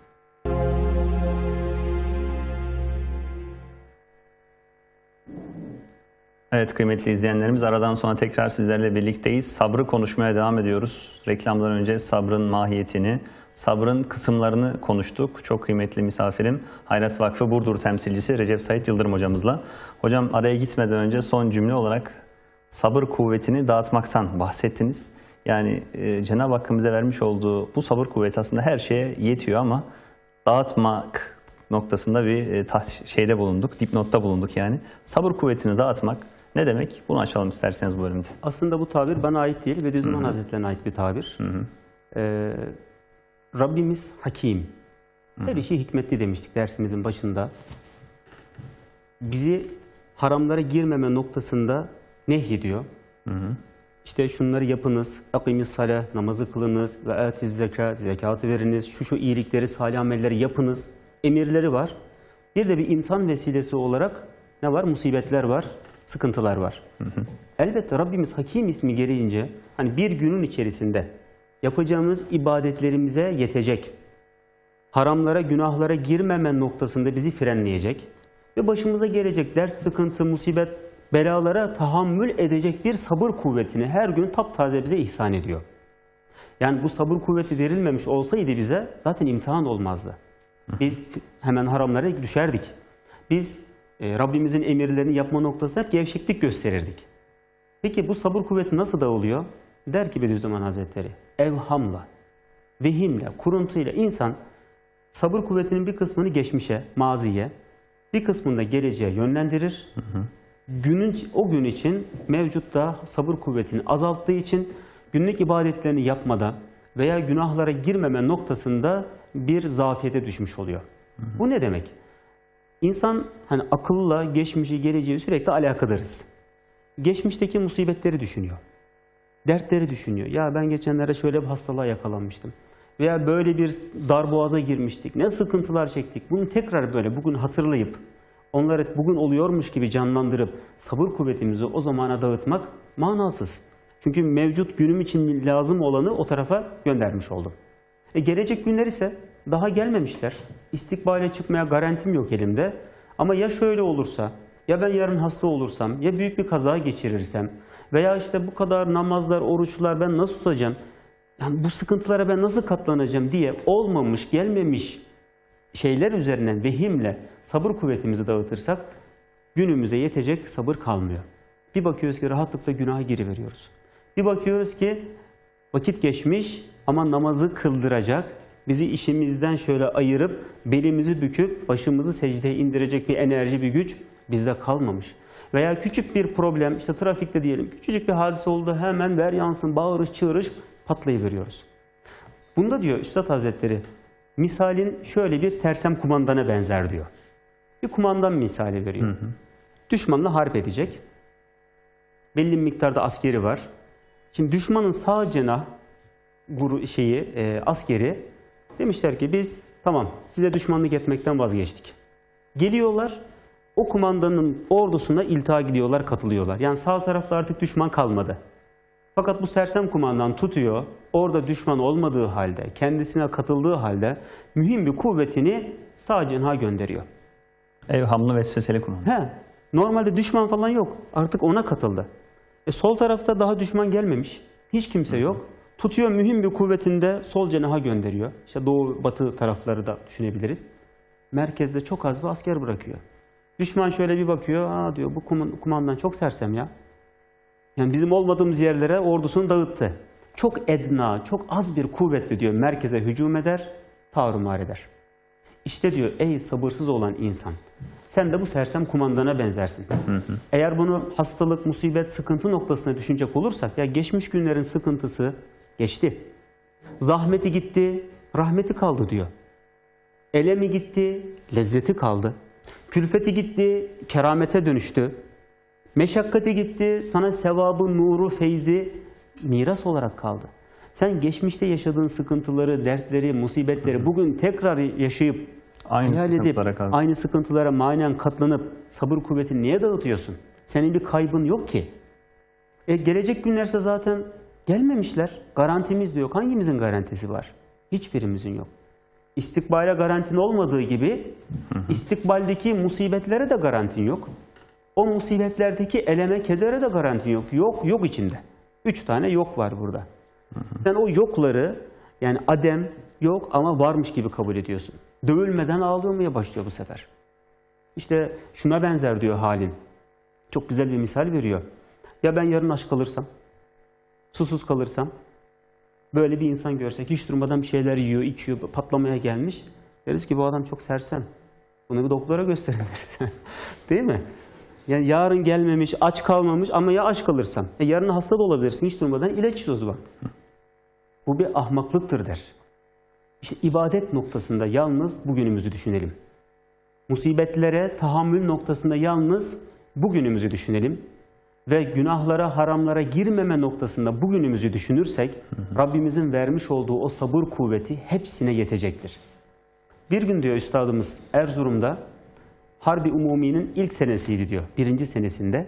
Evet kıymetli izleyenlerimiz, aradan sonra tekrar sizlerle birlikteyiz. Sabrı konuşmaya devam ediyoruz. Reklamdan önce sabrın mahiyetini, sabrın kısımlarını konuştuk. Çok kıymetli misafirim Hayrat Vakfı Burdur temsilcisi Recep Said Yıldırım hocamızla. Hocam araya gitmeden önce son cümle olarak sabır kuvvetini dağıtmaktan bahsettiniz. Yani e, Cenab-ı Hakk'ın bize vermiş olduğu bu sabır kuvveti aslında her şeye yetiyor ama dağıtmak noktasında bir e, taht, şeyde bulunduk, dipnotta bulunduk yani. Sabır kuvvetini dağıtmak ne demek? Bunu açalım isterseniz bu bölümde. Aslında bu tabir bana ait değil, Bediüzzaman Hazretleri'ne ait bir tabir. Hı hı. Ee, Rabbimiz Hakim. Her işi hikmetli demiştik dersimizin başında. Bizi haramlara girmeme noktasında nehyediyor. Hı hı. İşte şunları yapınız, akimis salah, namazı kılınız ve atiz zekat, zekatı veriniz, şu şu iyilikleri, salih amelleri yapınız. Emirleri var. Bir de bir imtihan vesilesi olarak ne var? Musibetler var, sıkıntılar var. Hı hı. Elbette Rabbimiz Hakim ismi gereğince hani bir günün içerisinde yapacağımız ibadetlerimize yetecek, haramlara, günahlara girmeme noktasında bizi frenleyecek ve başımıza gelecek dert, sıkıntı, musibet, belalara tahammül edecek bir sabır kuvvetini her gün taptaze bize ihsan ediyor. Yani bu sabır kuvveti verilmemiş olsaydı bize zaten imtihan olmazdı. Biz hemen haramlara düşerdik. Biz e, Rabbimizin emirlerini yapma noktasında hep gevşeklik gösterirdik. Peki bu sabır kuvveti nasıl dağılıyor? Der ki Bediüzzaman Hazretleri, evhamla, vehimle, kuruntuyla insan sabır kuvvetinin bir kısmını geçmişe, maziye, bir kısmını da geleceğe yönlendirir. Hı hı. Günün, o gün için mevcutta sabır kuvvetini azalttığı için günlük ibadetlerini yapmada veya günahlara girmeme noktasında bir zafiyete düşmüş oluyor. Hı hı. Bu ne demek? İnsan hani akılla geçmişi, geleceği sürekli alakadarız. Geçmişteki musibetleri düşünüyor. Dertleri düşünüyor. Ya ben geçenlerde şöyle bir hastalığa yakalanmıştım. Veya böyle bir darboğaza girmiştik. Ne sıkıntılar çektik. Bunu tekrar böyle bugün hatırlayıp onları bugün oluyormuş gibi canlandırıp sabır kuvvetimizi o zamana dağıtmak manasız. Çünkü mevcut günüm için lazım olanı o tarafa göndermiş oldum. E gelecek günler ise daha gelmemişler. İstikbale çıkmaya garantim yok elimde. Ama ya şöyle olursa, ya ben yarın hasta olursam, ya büyük bir kaza geçirirsem veya işte bu kadar namazlar, oruçlar ben nasıl tutacağım, yani bu sıkıntılara ben nasıl katlanacağım diye olmamış, gelmemiş şeyler üzerinden vehimle sabır kuvvetimizi dağıtırsak günümüze yetecek sabır kalmıyor. Bir bakıyoruz ki rahatlıkla günaha giriveriyoruz. Bir bakıyoruz ki vakit geçmiş ama namazı kıldıracak, bizi işimizden şöyle ayırıp belimizi büküp başımızı secdeye indirecek bir enerji, bir güç bizde kalmamış. Veya küçük bir problem, işte trafikte diyelim, küçücük bir hadise oldu, hemen ver yansın, bağırış, çığırış patlayıveriyoruz. Bunda diyor Üstad Hazretleri, misalin şöyle bir sersem kumandana benzer diyor. Bir kumandan misali veriyor. Hı hı. Düşmanla harp edecek. Belli bir miktarda askeri var. Şimdi düşmanın sağ cenah şeyi, e, askeri demişler ki biz tamam size düşmanlık etmekten vazgeçtik. Geliyorlar, o kumandanın ordusuna iltiha gidiyorlar, katılıyorlar. Yani sağ tarafta artık düşman kalmadı. Fakat bu sersem kumandan tutuyor, orada düşman olmadığı halde, kendisine katıldığı halde mühim bir kuvvetini sağ cenaha gönderiyor. Evhamlı vesveseli kumandan. He, normalde düşman falan yok, artık ona katıldı. E, sol tarafta daha düşman gelmemiş, hiç kimse yok. Tutuyor, mühim bir kuvvetinde sol cenaha gönderiyor. İşte doğu batı tarafları da düşünebiliriz. Merkezde çok az bir asker bırakıyor. Düşman şöyle bir bakıyor, aa diyor bu kumandan çok sersem ya. Yani bizim olmadığımız yerlere ordusunu dağıttı. Çok edna, çok az bir kuvvetli diyor merkeze hücum eder, tarumar eder. İşte diyor ey sabırsız olan insan, sen de bu sersem kumandana benzersin. Hı hı. Eğer bunu hastalık, musibet, sıkıntı noktasına düşünecek olursak, ya geçmiş günlerin sıkıntısı geçti. Zahmeti gitti, rahmeti kaldı diyor. Elemi gitti, lezzeti kaldı. Külfeti gitti, keramete dönüştü. Meşakkati gitti, sana sevabı, nuru, feyzi miras olarak kaldı. Sen geçmişte yaşadığın sıkıntıları, dertleri, musibetleri bugün tekrar yaşayıp aynı hayal edip, sıkıntılara aynı sıkıntılara manen katlanıp sabır kuvvetini niye dağıtıyorsun? Senin bir kaybın yok ki. E, gelecek günlerse zaten Gelmemişler. Garantimiz de yok. Hangimizin garantisi var? Hiçbirimizin yok. İstikbale garantin olmadığı gibi istikbaldeki musibetlere de garantin yok. O musibetlerdeki eleme, kedere de garantin yok. Yok, yok içinde. Üç tane yok var burada. Sen o yokları, yani adem yok ama varmış gibi kabul ediyorsun. Dövülmeden ağlamaya başlıyor bu sefer. İşte şuna benzer diyor halin. Çok güzel bir misal veriyor. Ya ben yarın aç kalırsam, susuz kalırsam, böyle bir insan görsek, hiç durmadan bir şeyler yiyor, içiyor, patlamaya gelmiş. Deriz ki bu adam çok sersem. Bunu bir doktora gösterebiliriz. Değil mi? Yani yarın gelmemiş, aç kalmamış ama ya aç kalırsam. E yarın hasta da olabilirsin, hiç durmadan ilaç içiyoruz bak. Bu bir ahmaklıktır der. İşte ibadet noktasında yalnız bugünümüzü düşünelim. Musibetlere tahammül noktasında yalnız bugünümüzü düşünelim. Ve günahlara, haramlara girmeme noktasında bugünümüzü düşünürsek, hı hı. Rabbimizin vermiş olduğu o sabır kuvveti hepsine yetecektir. Bir gün diyor üstadımız Erzurum'da, Harbi Umumi'nin ilk senesiydi diyor, birinci senesinde.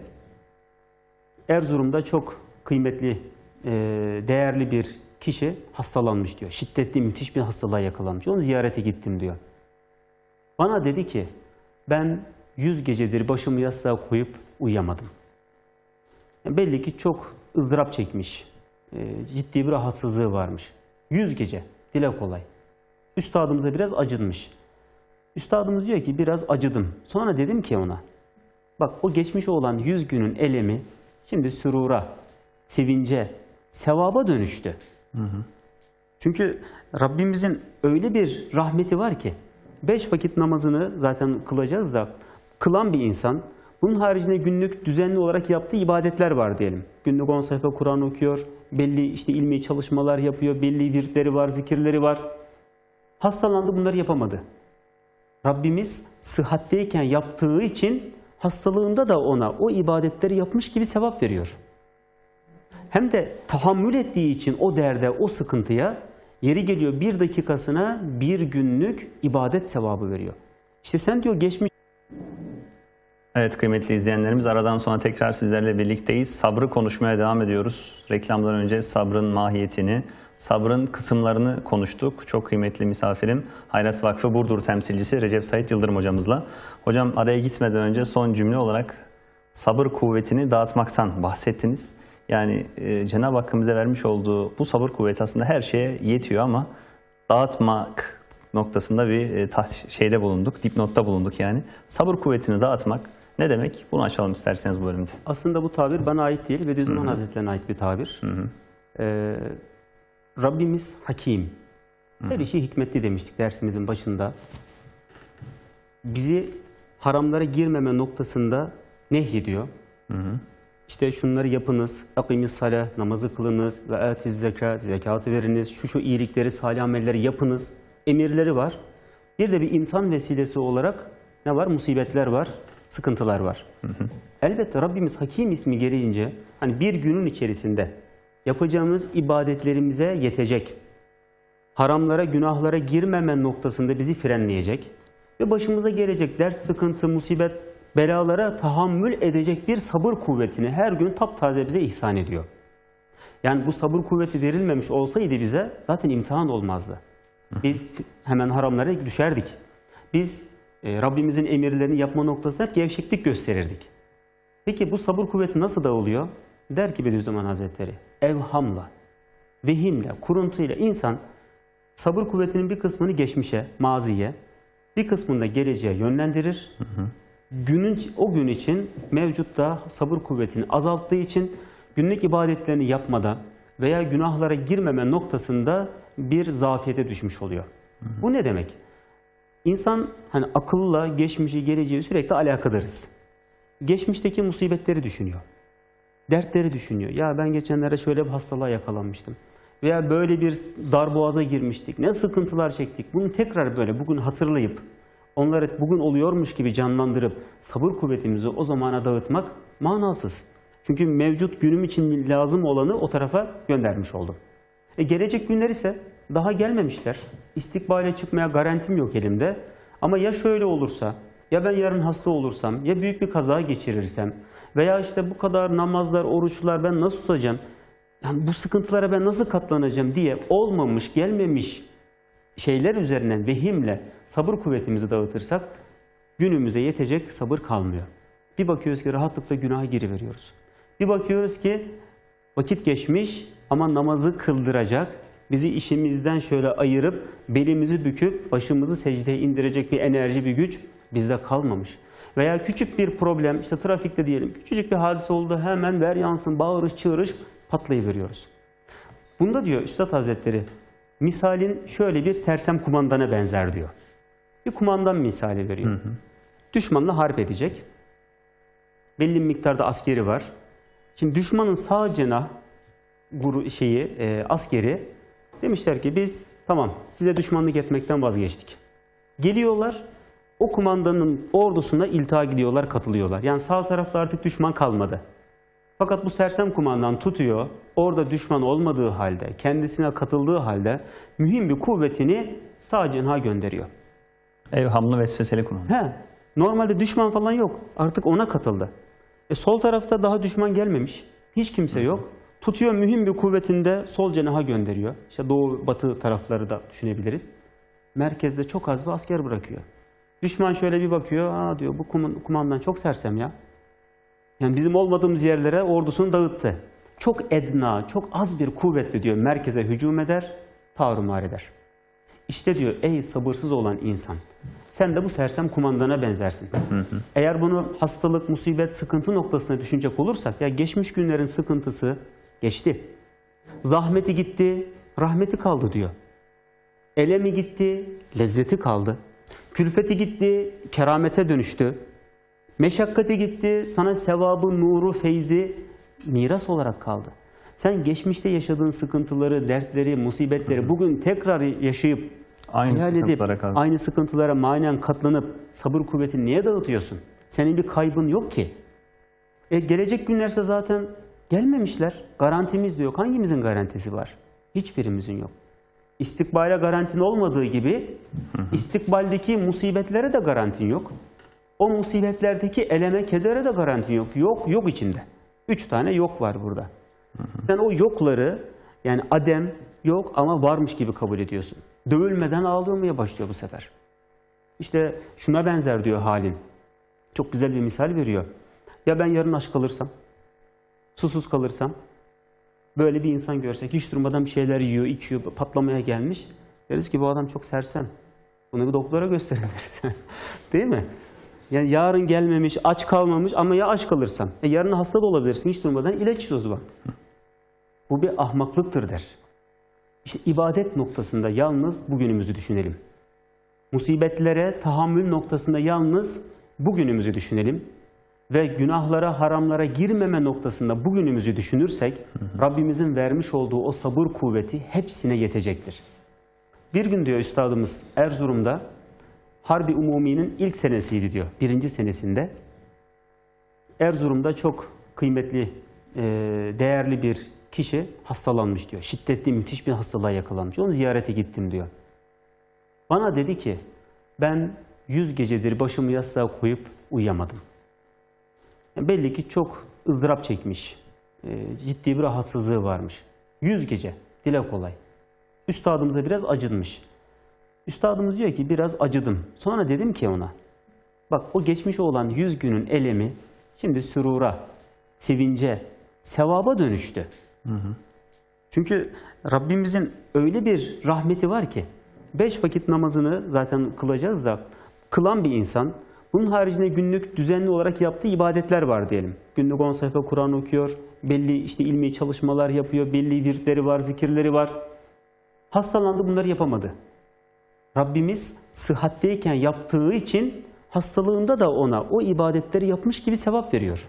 Erzurum'da çok kıymetli, değerli bir kişi hastalanmış diyor. Şiddetli, müthiş bir hastalığa yakalanmış. Onu ziyarete gittim diyor. Bana dedi ki, ben yüz gecedir başımı yastığa koyup uyuyamadım. Belli ki çok ızdırap çekmiş, ciddi bir rahatsızlığı varmış. Yüz gece, dile kolay. Üstadımıza biraz acınmış. Üstadımız diyor ki biraz acıdım. Sonra dedim ki ona, bak o geçmiş olan yüz günün elemi şimdi sürura, sevince, sevaba dönüştü. Hı hı. Çünkü Rabbimizin öyle bir rahmeti var ki, beş vakit namazını zaten kılacağız da, kılan bir insan, bunun haricinde günlük düzenli olarak yaptığı ibadetler var diyelim. Günlük on sayfa Kur'an okuyor, belli işte ilmi çalışmalar yapıyor, belli virtleri var, zikirleri var. Hastalandı, bunları yapamadı. Rabbimiz sıhhatteyken yaptığı için hastalığında da ona o ibadetleri yapmış gibi sevap veriyor. Hem de tahammül ettiği için o derde, o sıkıntıya yeri geliyor bir dakikasına bir günlük ibadet sevabı veriyor. İşte sen diyor geçmiş... Evet kıymetli izleyenlerimiz, aradan sonra tekrar sizlerle birlikteyiz. Sabrı konuşmaya devam ediyoruz. Reklamdan önce sabrın mahiyetini, sabrın kısımlarını konuştuk. Çok kıymetli misafirim Hayrat Vakfı Burdur temsilcisi Recep Said Yıldırım hocamızla. Hocam araya gitmeden önce son cümle olarak sabır kuvvetini dağıtmaktan bahsettiniz. Yani e, Cenab-ı Hakk'ın bize vermiş olduğu bu sabır kuvveti aslında her şeye yetiyor ama dağıtmak noktasında bir e, şeyde bulunduk, dipnotta bulunduk yani. Sabır kuvvetini dağıtmak ne demek? Bunu açalım isterseniz bu bölümde. Aslında bu tabir bana ait değil, Bediüzzaman Hazretleri'ne ait bir tabir. Hı hı. Ee, Rabbimiz Hakim. Hı hı. Her işi hikmetli demiştik dersimizin başında. Bizi haramlara girmeme noktasında nehyediyor. Hı hı. İşte şunları yapınız, akimis salah, namazı kılınız ve atiz zekat, zekatı veriniz, şu şu iyilikleri, salih amelleri yapınız. Emirleri var. Bir de bir imtihan vesilesi olarak ne var? Musibetler var, sıkıntılar var. Hı hı. Elbette Rabbimiz Hakim ismi gereğince hani bir günün içerisinde yapacağımız ibadetlerimize yetecek, haramlara, günahlara girmeme noktasında bizi frenleyecek ve başımıza gelecek dert, sıkıntı, musibet, belalara tahammül edecek bir sabır kuvvetini her gün taptaze bize ihsan ediyor. Yani bu sabır kuvveti verilmemiş olsaydı bize zaten imtihan olmazdı. Biz hemen haramlara düşerdik. Biz e, Rabbimizin emirlerini yapma noktasında hep gevşeklik gösterirdik. Peki bu sabır kuvveti nasıl dağılıyor? Der ki Bediüzzaman Hazretleri, evhamla, vehimle, kuruntuyla insan sabır kuvvetinin bir kısmını geçmişe, maziye, bir kısmını da geleceğe yönlendirir. Hı hı. Günün, o gün için mevcutta sabır kuvvetini azalttığı için günlük ibadetlerini yapmada veya günahlara girmeme noktasında bir zafiyete düşmüş oluyor. Hı hı. Bu ne demek? İnsan hani akılla geçmişi, geleceği sürekli alakadarız. Geçmişteki musibetleri düşünüyor. Dertleri düşünüyor. Ya ben geçenlerde şöyle bir hastalığa yakalanmıştım. Veya böyle bir darboğaza girmiştik. Ne sıkıntılar çektik. Bunu tekrar böyle bugün hatırlayıp onları bugün oluyormuş gibi canlandırıp sabır kuvvetimizi o zamana dağıtmak manasız. Çünkü mevcut günüm için lazım olanı o tarafa göndermiş oldum. E gelecek günler ise daha gelmemişler. İstikbale çıkmaya garantim yok elimde. Ama ya şöyle olursa, ya ben yarın hasta olursam, ya büyük bir kaza geçirirsem veya işte bu kadar namazlar, oruçlar ben nasıl tutacağım? yani bu sıkıntılara ben nasıl katlanacağım diye olmamış, gelmemiş şeyler üzerinden vehimle sabır kuvvetimizi dağıtırsak günümüze yetecek sabır kalmıyor. Bir bakıyoruz ki rahatlıkla günaha giriveriyoruz. Bir bakıyoruz ki vakit geçmiş ama namazı kıldıracak, bizi işimizden şöyle ayırıp belimizi büküp başımızı secdeye indirecek bir enerji, bir güç bizde kalmamış. Veya küçük bir problem, işte trafikte diyelim, küçücük bir hadise oldu, hemen ver yansın, bağırış, çığırış patlayıveriyoruz. Bunda diyor Üstad Hazretleri, misalin şöyle bir sersem kumandana benzer diyor. Bir kumandan misali veriyor. Hı hı. Düşmanla harp edecek. Belli bir miktarda askeri var. Şimdi düşmanın sağ cenah şeyi, e, askeri demişler ki biz tamam size düşmanlık etmekten vazgeçtik. Geliyorlar, o kumandanın ordusuna iltiha gidiyorlar, katılıyorlar. Yani sağ tarafta artık düşman kalmadı. Fakat bu sersem kumandan tutuyor, orada düşman olmadığı halde, kendisine katıldığı halde mühim bir kuvvetini sağ cenaha gönderiyor. Evhamlı vesveseli kumandan. He, normalde düşman falan yok, artık ona katıldı. E, sol tarafta daha düşman gelmemiş, hiç kimse yok. Tutuyor, mühim bir kuvvetinde sol cenaha gönderiyor. İşte doğu batı tarafları da düşünebiliriz. Merkezde çok az bir asker bırakıyor. Düşman şöyle bir bakıyor, aa diyor bu kumandan çok sersem ya. Yani bizim olmadığımız yerlere ordusunu dağıttı. Çok edna, çok az bir kuvvetli diyor merkeze hücum eder, tarumar eder. İşte diyor ey sabırsız olan insan, sen de bu sersem kumandana benzersin. Hı hı. Eğer bunu hastalık, musibet, sıkıntı noktasına düşünecek olursak, ya geçmiş günlerin sıkıntısı geçti. Zahmeti gitti, rahmeti kaldı diyor. Elemi gitti, lezzeti kaldı. Külfeti gitti, keramete dönüştü. Meşakkati gitti, sana sevabı, nuru, feyzi miras olarak kaldı. Sen geçmişte yaşadığın sıkıntıları, dertleri, musibetleri bugün tekrar yaşayıp aynı hayal sıkıntılara, edip, aynı sıkıntılara manen katlanıp sabır kuvvetini niye dağıtıyorsun? Senin bir kaybın yok ki. E, gelecek günlerse zaten gelmemişler. Garantimiz de yok. Hangimizin garantisi var? Hiçbirimizin yok. İstikbale garantin olmadığı gibi istikbaldeki musibetlere de garantin yok. O musibetlerdeki eleme, kedere de garantin yok. Yok, yok içinde. Üç tane yok var burada. Sen o yokları, yani adem, yok ama varmış gibi kabul ediyorsun. Dövülmeden ağlamaya başlıyor bu sefer. İşte şuna benzer diyor halin. Çok güzel bir misal veriyor. Ya ben yarın aç kalırsam, susuz kalırsam, böyle bir insan görsek, hiç durmadan bir şeyler yiyor, içiyor, patlamaya gelmiş. Deriz ki bu adam çok sersem. Bunu bir doktora gösterebiliriz. Değil mi? Yani yarın gelmemiş, aç kalmamış ama ya aç kalırsam. E yarın hasta da olabilirsin, hiç durmadan ilaç iç o zaman. Bu bir ahmaklıktır der. İşte ibadet noktasında yalnız bugünümüzü düşünelim. Musibetlere tahammül noktasında yalnız bugünümüzü düşünelim. Ve günahlara, haramlara girmeme noktasında bugünümüzü düşünürsek, hı hı. Rabbimizin vermiş olduğu o sabır kuvveti hepsine yetecektir. Bir gün diyor üstadımız Erzurum'da, Harbi Umumi'nin ilk senesiydi diyor, birinci senesinde. Erzurum'da çok kıymetli, değerli bir kişi hastalanmış diyor. Şiddetli, müthiş bir hastalığa yakalanmış. Onu ziyarete gittim diyor. Bana dedi ki, ben yüz gecedir başımı yastığa koyup uyuyamadım. Belli ki çok ızdırap çekmiş, ciddi bir rahatsızlığı varmış. Yüz gece, dile kolay. Üstadımıza biraz acınmış. Üstadımız diyor ki biraz acıdım. Sonra dedim ki ona, bak o geçmiş olan yüz günün elemi şimdi sürura, sevince, sevaba dönüştü. Hı hı. Çünkü Rabbimizin öyle bir rahmeti var ki, beş vakit namazını zaten kılacağız da, kılan bir insan, bunun haricinde günlük düzenli olarak yaptığı ibadetler var diyelim. Günlük on sayfa Kur'an okuyor, belli işte ilmi çalışmalar yapıyor, belli virtleri var, zikirleri var. Hastalandı, bunları yapamadı. Rabbimiz sıhhatteyken yaptığı için hastalığında da ona o ibadetleri yapmış gibi sevap veriyor.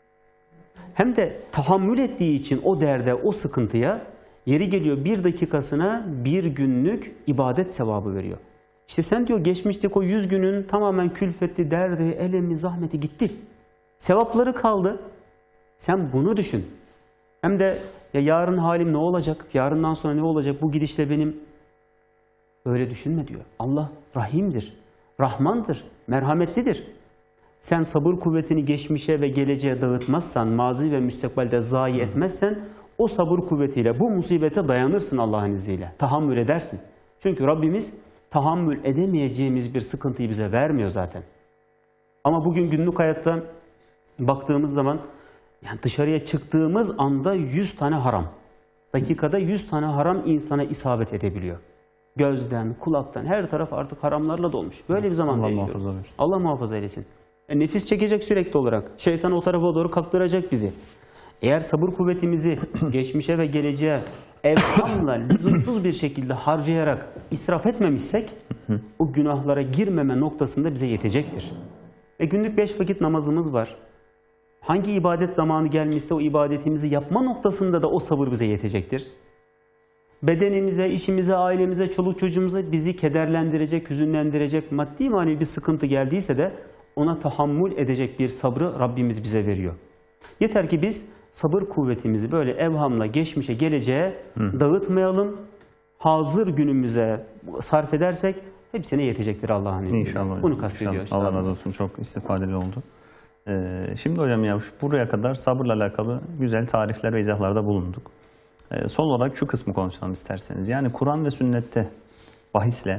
Hem de tahammül ettiği için o derde, o sıkıntıya yeri geliyor bir dakikasına bir günlük ibadet sevabı veriyor. İşte sen diyor geçmişteki o yüz günün tamamen külfeti, derdi, elemi, zahmeti gitti. Sevapları kaldı. Sen bunu düşün. Hem de ya yarın halim ne olacak? Yarından sonra ne olacak? Bu gidişle benim öyle düşünme diyor. Allah rahimdir, rahmandır, merhametlidir. Sen sabır kuvvetini geçmişe ve geleceğe dağıtmazsan, mazi ve müstakbalde zayi etmezsen o sabır kuvvetiyle bu musibete dayanırsın Allah'ın izniyle. Tahammül edersin. Çünkü Rabbimiz tahammül edemeyeceğimiz bir sıkıntıyı bize vermiyor zaten. Ama bugün günlük hayatta baktığımız zaman yani dışarıya çıktığımız anda yüz tane haram. Dakikada yüz tane haram insana isabet edebiliyor. Gözden, kulaktan, her taraf artık haramlarla dolmuş. Böyle bir zamanda Allah yaşıyoruz. muhafaza eylesin. Allah muhafaza eylesin. E, nefis çekecek sürekli olarak. Şeytan o tarafa doğru kaptıracak bizi. Eğer sabır kuvvetimizi geçmişe ve geleceğe evhamla, lüzumsuz bir şekilde harcayarak israf etmemişsek, o günahlara girmeme noktasında bize yetecektir. E, günlük beş vakit namazımız var. Hangi ibadet zamanı gelmişse o ibadetimizi yapma noktasında da o sabır bize yetecektir. Bedenimize, işimize, ailemize, çoluk çocuğumuza bizi kederlendirecek, hüzünlendirecek maddi manevi bir sıkıntı geldiyse de ona tahammül edecek bir sabrı Rabbimiz bize veriyor. Yeter ki biz sabır kuvvetimizi böyle evhamla geçmişe, geleceğe Hı. dağıtmayalım. Hazır günümüze sarf edersek hepsine yetecektir Allah'ın izniyle. İnşallah. Bunu kastediyoruz. Allah razı olsun. Çok istifadeli oldu. Ee, şimdi hocam ya şu buraya kadar sabırla alakalı güzel tarifler ve izahlarda bulunduk. Ee, son olarak şu kısmı konuşalım isterseniz. Yani Kur'an ve sünnette bahisle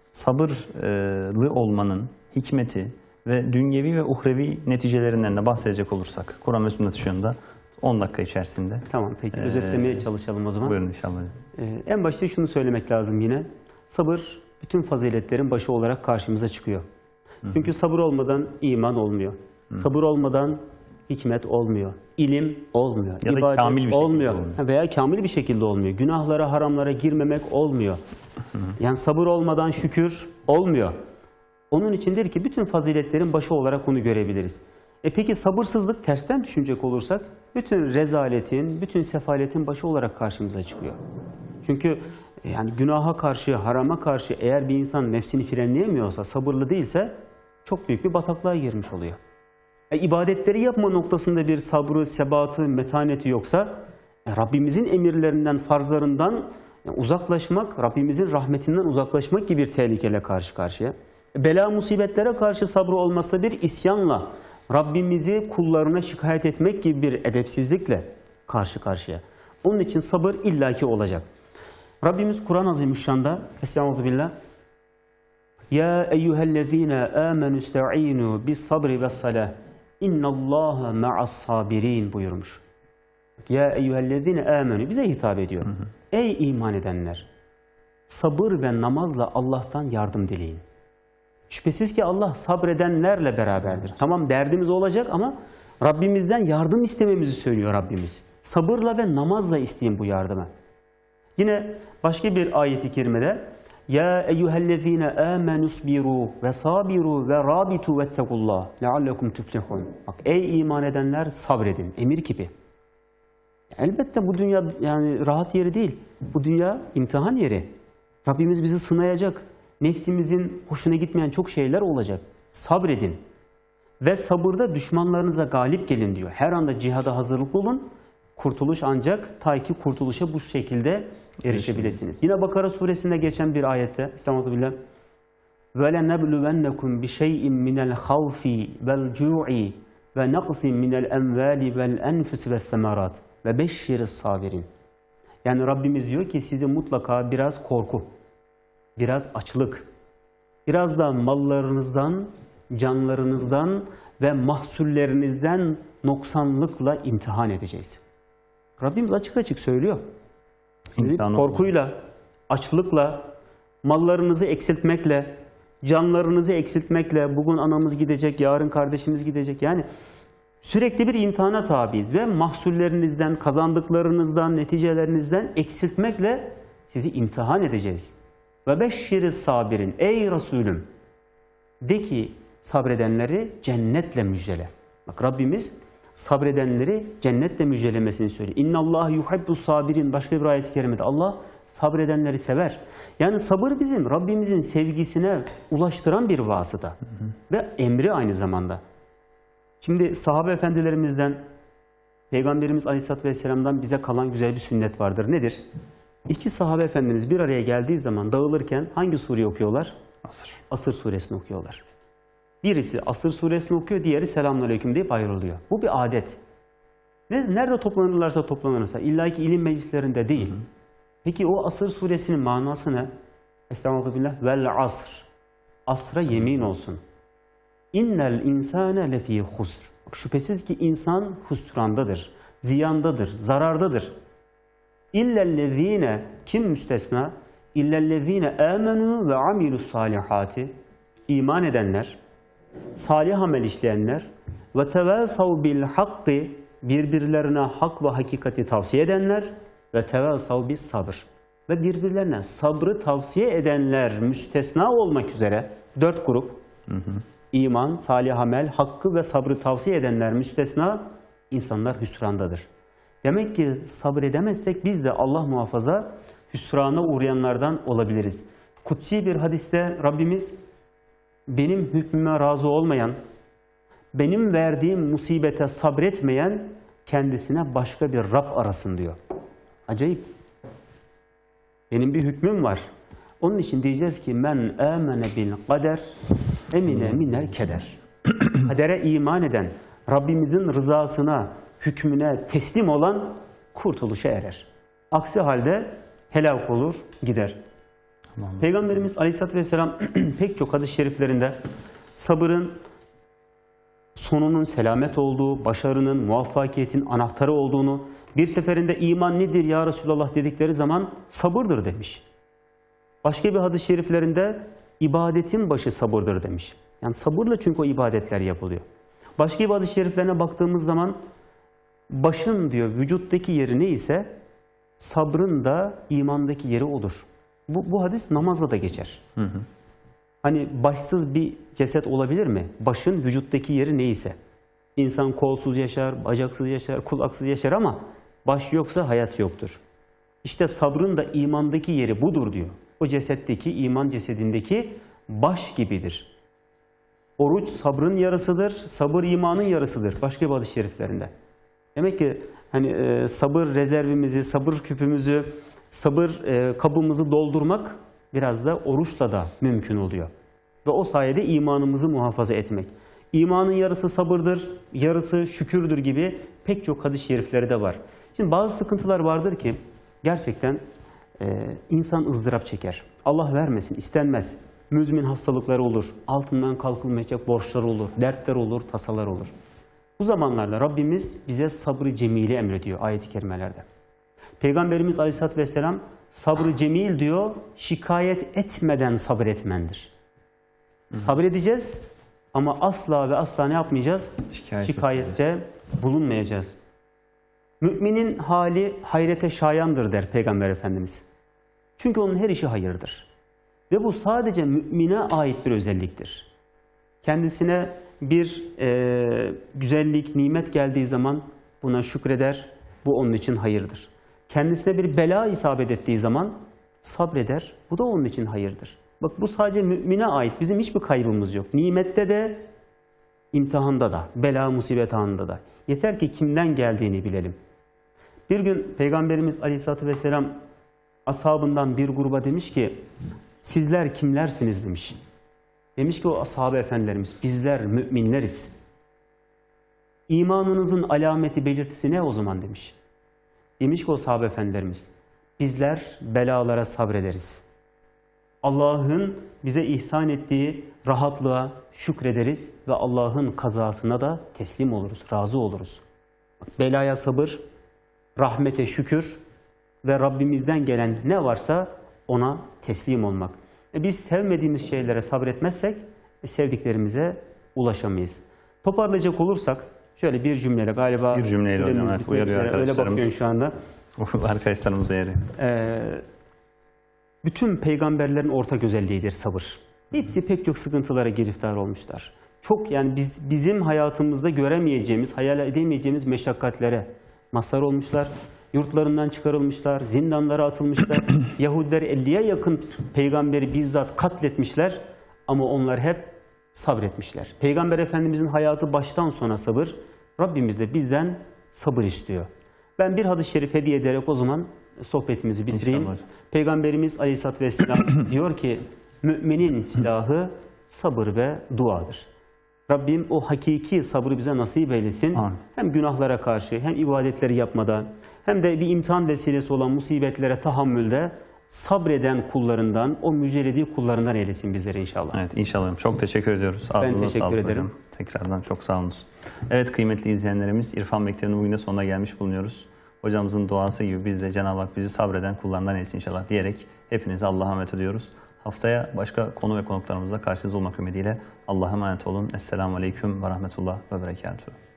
sabırlı olmanın hikmeti ve dünyevi ve uhrevi neticelerinden de bahsedecek olursak Kur'an ve sünnet ışığında on dakika içerisinde. Tamam peki ee, özetlemeye çalışalım o zaman. Buyurun inşallah. Ee, en başta şunu söylemek lazım yine. Sabır bütün faziletlerin başı olarak karşımıza çıkıyor. Hı. Çünkü sabır olmadan iman olmuyor. Hı. Sabır olmadan hikmet olmuyor. İlim olmuyor. Ya da ibadet kamil bir olmuyor. olmuyor. Veya kamil bir şekilde olmuyor. Günahlara, haramlara girmemek olmuyor. Hı. Yani sabır olmadan şükür olmuyor. Onun içindir ki bütün faziletlerin başı olarak bunu görebiliriz. E peki sabırsızlık tersten düşünecek olursak bütün rezaletin, bütün sefaletin başı olarak karşımıza çıkıyor. Çünkü yani günaha karşı, harama karşı eğer bir insan nefsini frenleyemiyorsa, sabırlı değilse çok büyük bir bataklığa girmiş oluyor. E, ibadetleri yapma noktasında bir sabrı, sebatı, metaneti yoksa e, Rabbimizin emirlerinden, farzlarından yani uzaklaşmak, Rabbimizin rahmetinden uzaklaşmak gibi bir tehlikeyle karşı karşıya. E, bela musibetlere karşı sabrı olmasa bir isyanla, Rabbimizi kullarına şikayet etmek gibi bir edepsizlikle karşı karşıya. Onun için sabır illaki olacak. Rabbimiz Kur'an-ı Azimüşşan'da Estağfirullah Ya eyyühellezine amenu ista'inu bis sabri ves salah innallaha ma'as sabirin buyurmuş. Ya eyyühellezine amenu bize hitap ediyor. Hı hı. Ey iman edenler! Sabır ve namazla Allah'tan yardım dileyin. Şüphesiz ki Allah sabredenlerle beraberdir. Tamam derdimiz olacak ama Rabbimizden yardım istememizi söylüyor Rabbimiz. Sabırla ve namazla isteyin bu yardımı. Yine başka bir ayet-i kerimede Ya eyyühellezine amenusbiru ve sabiru ve rabitu vettekullah leallekum tuflihun. Bak ey iman edenler sabredin. Emir gibi. Elbette bu dünya yani rahat yeri değil. Bu dünya imtihan yeri. Rabbimiz bizi sınayacak. Nefsimizin hoşuna gitmeyen çok şeyler olacak. Sabredin. Ve sabırda düşmanlarınıza galip gelin diyor. Her anda cihada hazırlıklı olun. Kurtuluş ancak ta ki kurtuluşa bu şekilde erişebilirsiniz. Yine Bakara suresinde geçen bir ayette Estağfirullah وَلَنَبْلُوَنَّكُمْ بِشَيْءٍ مِنَ الْخَوْفِ وَالْجُوعِ وَنَقْصٍ مِنَ الْاَنْوَالِ وَالْاَنْفُسِ وَالثَّمَرَاتِ وَبَشِّرِ الصَّابِرِينَ. Yani Rabbimiz diyor ki sizi mutlaka biraz korku, biraz açlık, biraz da mallarınızdan, canlarınızdan ve mahsullerinizden noksanlıkla imtihan edeceğiz. Rabbimiz açık açık söylüyor. Sizi İmtihanı korkuyla, olur. açlıkla, mallarınızı eksiltmekle, canlarınızı eksiltmekle, bugün anamız gidecek, yarın kardeşimiz gidecek. Yani sürekli bir imtihana tabiiz ve mahsullerinizden, kazandıklarınızdan, neticelerinizden eksiltmekle sizi imtihan edeceğiz. Ve beşşiri sabirin. Ey Resulüm, de ki sabredenleri cennetle müjdele. Bak Rabbimiz sabredenleri cennetle müjdelemesini söylüyor. İnnallâhe yuhibbus sabirin. Başka bir ayet-i kerimede Allah sabredenleri sever. Yani sabır bizim Rabbimizin sevgisine ulaştıran bir vasıta. Hı hı. Ve emri aynı zamanda. Şimdi sahabe efendilerimizden, Peygamberimiz Aleyhisselatü Vesselam'dan bize kalan güzel bir sünnet vardır. Nedir? İki sahabe efendimiz bir araya geldiği zaman dağılırken hangi sureyi okuyorlar? Asr. Asr suresini okuyorlar. Birisi Asr suresini okuyor, diğeri Selamünaleyküm deyip ayrılıyor. Bu bir adet. Nerede toplanırlarsa toplanırsa, illa ki ilim meclislerinde değil. Hı hı. Peki o Asır suresinin manası ne? Estağfirullah. Vel asr. Asra yemin olsun. İnnel insane lefî husr. Şüphesiz ki insan husrandadır, ziyandadır, zarardadır. İllellezîne, kim müstesna? İllellezîne âmenû ve amilus salihati. İman edenler, salih amel işleyenler ve tevâsav bil hakkı, birbirlerine hak ve hakikati tavsiye edenler ve tevâsav bis sabır. Ve birbirlerine sabrı tavsiye edenler müstesna olmak üzere dört grup. Hı hı. İman, salih amel, hakkı ve sabrı tavsiye edenler müstesna, insanlar hüsrandadır. Demek ki sabredemezsek biz de Allah muhafaza hüsrana uğrayanlardan olabiliriz. Kutsi bir hadiste Rabbimiz benim hükmüme razı olmayan, benim verdiğim musibete sabretmeyen kendisine başka bir Rab arasın diyor. Acayip. Benim bir hükmüm var. Onun için diyeceğiz ki men amene bil kader emine minel keder. Kadere iman eden, Rabbimizin rızasına, hükmüne teslim olan kurtuluşa erer. Aksi halde helak olur, gider. Aman Peygamberimiz Aleyhisselatü Vesselam pek çok hadis-i şeriflerinde sabırın sonunun selamet olduğu, başarının, muvaffakiyetin anahtarı olduğunu, bir seferinde iman nedir ya Resulallah dedikleri zaman sabırdır demiş. Başka bir hadis-i şeriflerinde ibadetin başı sabırdır demiş. Yani sabırla çünkü o ibadetler yapılıyor. Başka bir hadis-i şeriflerine baktığımız zaman başın diyor vücuttaki yeri neyse sabrın da imandaki yeri odur. Bu, bu hadis namazda da geçer. Hı hı. Hani başsız bir ceset olabilir mi? Başın vücuttaki yeri neyse. İnsan kolsuz yaşar, bacaksız yaşar, kulaksız yaşar ama baş yoksa hayat yoktur. İşte sabrın da imandaki yeri budur diyor. O cesetteki, iman cesedindeki baş gibidir. Oruç sabrın yarısıdır, sabır imanın yarısıdır. Başka bir hadis-i şeriflerinde. Demek ki hani e, sabır rezervimizi, sabır küpümüzü, sabır e, kabımızı doldurmak biraz da oruçla da mümkün oluyor. Ve o sayede imanımızı muhafaza etmek. İmanın yarısı sabırdır, yarısı şükürdür gibi pek çok hadis-i şerifleri de var. Şimdi bazı sıkıntılar vardır ki gerçekten e, insan ızdırap çeker. Allah vermesin, istenmez. Müzmin hastalıkları olur, altından kalkılmayacak borçlar olur, dertler olur, tasalar olur. Bu zamanlarda Rabbimiz bize sabrı cemili emrediyor ayet-i kerimelerde. Peygamberimiz Aleyhisselatü Vesselam sabrı cemil diyor, şikayet etmeden sabretmendir. Hı. Sabredeceğiz ama asla ve asla ne yapmayacağız? Şikayet Şikayette etmeyeceğiz. bulunmayacağız. Müminin hali hayrete şayandır der Peygamber Efendimiz. Çünkü onun her işi hayırdır. Ve bu sadece mümine ait bir özelliktir. Kendisine bir e, güzellik, nimet geldiği zaman buna şükreder. Bu onun için hayırdır. Kendisine bir bela isabet ettiği zaman sabreder. Bu da onun için hayırdır. Bak bu sadece mümine ait. Bizim hiçbir kaybımız yok. Nimette de, imtihanda da, bela musibet anında da. Yeter ki kimden geldiğini bilelim. Bir gün Peygamberimiz Aleyhisselatü Vesselam ashabından bir gruba demiş ki sizler kimlersiniz demiş. Demiş ki o ashab-ı efendilerimiz bizler müminleriz. İmanınızın alameti belirtisi ne o zaman demiş. Demiş ki o sahabe efendilerimiz bizler belalara sabrederiz. Allah'ın bize ihsan ettiği rahatlığa şükrederiz ve Allah'ın kazasına da teslim oluruz, razı oluruz. Belaya sabır, rahmete şükür ve Rabbimizden gelen ne varsa ona teslim olmak. E biz sevmediğimiz şeylere sabretmezsek e sevdiklerimize ulaşamayız. Toparlayacak olursak şöyle bir cümleyle galiba bir cümleyle hocam evet, uyarıyor arkadaşlarımız. Öyle bakıyorum şu anda. Arkadaşlarımız uyarıyor. Ee, bütün peygamberlerin ortak özelliğidir sabır. Hepsi pek çok sıkıntılara giriftar olmuşlar. Çok yani biz bizim hayatımızda göremeyeceğimiz, hayal edemeyeceğimiz meşakkatlere mazhar olmuşlar. Yurtlarından çıkarılmışlar, zindanlara atılmışlar. Yahudiler elliye yakın peygamberi bizzat katletmişler ama onlar hep sabretmişler. Peygamber Efendimizin hayatı baştan sona sabır. Rabbimiz de bizden sabır istiyor. Ben bir hadis-i şerif hediye ederek o zaman sohbetimizi bitireyim. İnşallah. Peygamberimiz Aleyhisselatü Vesselam diyor ki müminin silahı sabır ve duadır. Rabbim o hakiki sabrı bize nasip eylesin. Amin. Hem günahlara karşı hem ibadetleri yapmadan hem de bir imtihan vesilesi olan musibetlere tahammülde sabreden kullarından, o müjdelediği kullarından eylesin bizleri inşallah. Evet inşallah. Çok teşekkür ediyoruz. Ağzınıza teşekkür sağlık ederim. hocam. Tekrardan çok sağ olunuz. Evet kıymetli izleyenlerimiz, İrfan Mektebi'nin bugün de sonuna gelmiş bulunuyoruz. Hocamızın duası gibi biz de Cenab-ı Hak bizi sabreden kullarından eylesin inşallah diyerek hepinize Allah'a emanet ediyoruz. Haftaya başka konu ve konuklarımızla karşınızda olmak ümidiyle Allah'a emanet olun. Esselamu Aleyküm ve Rahmetullah ve Berekatuhu.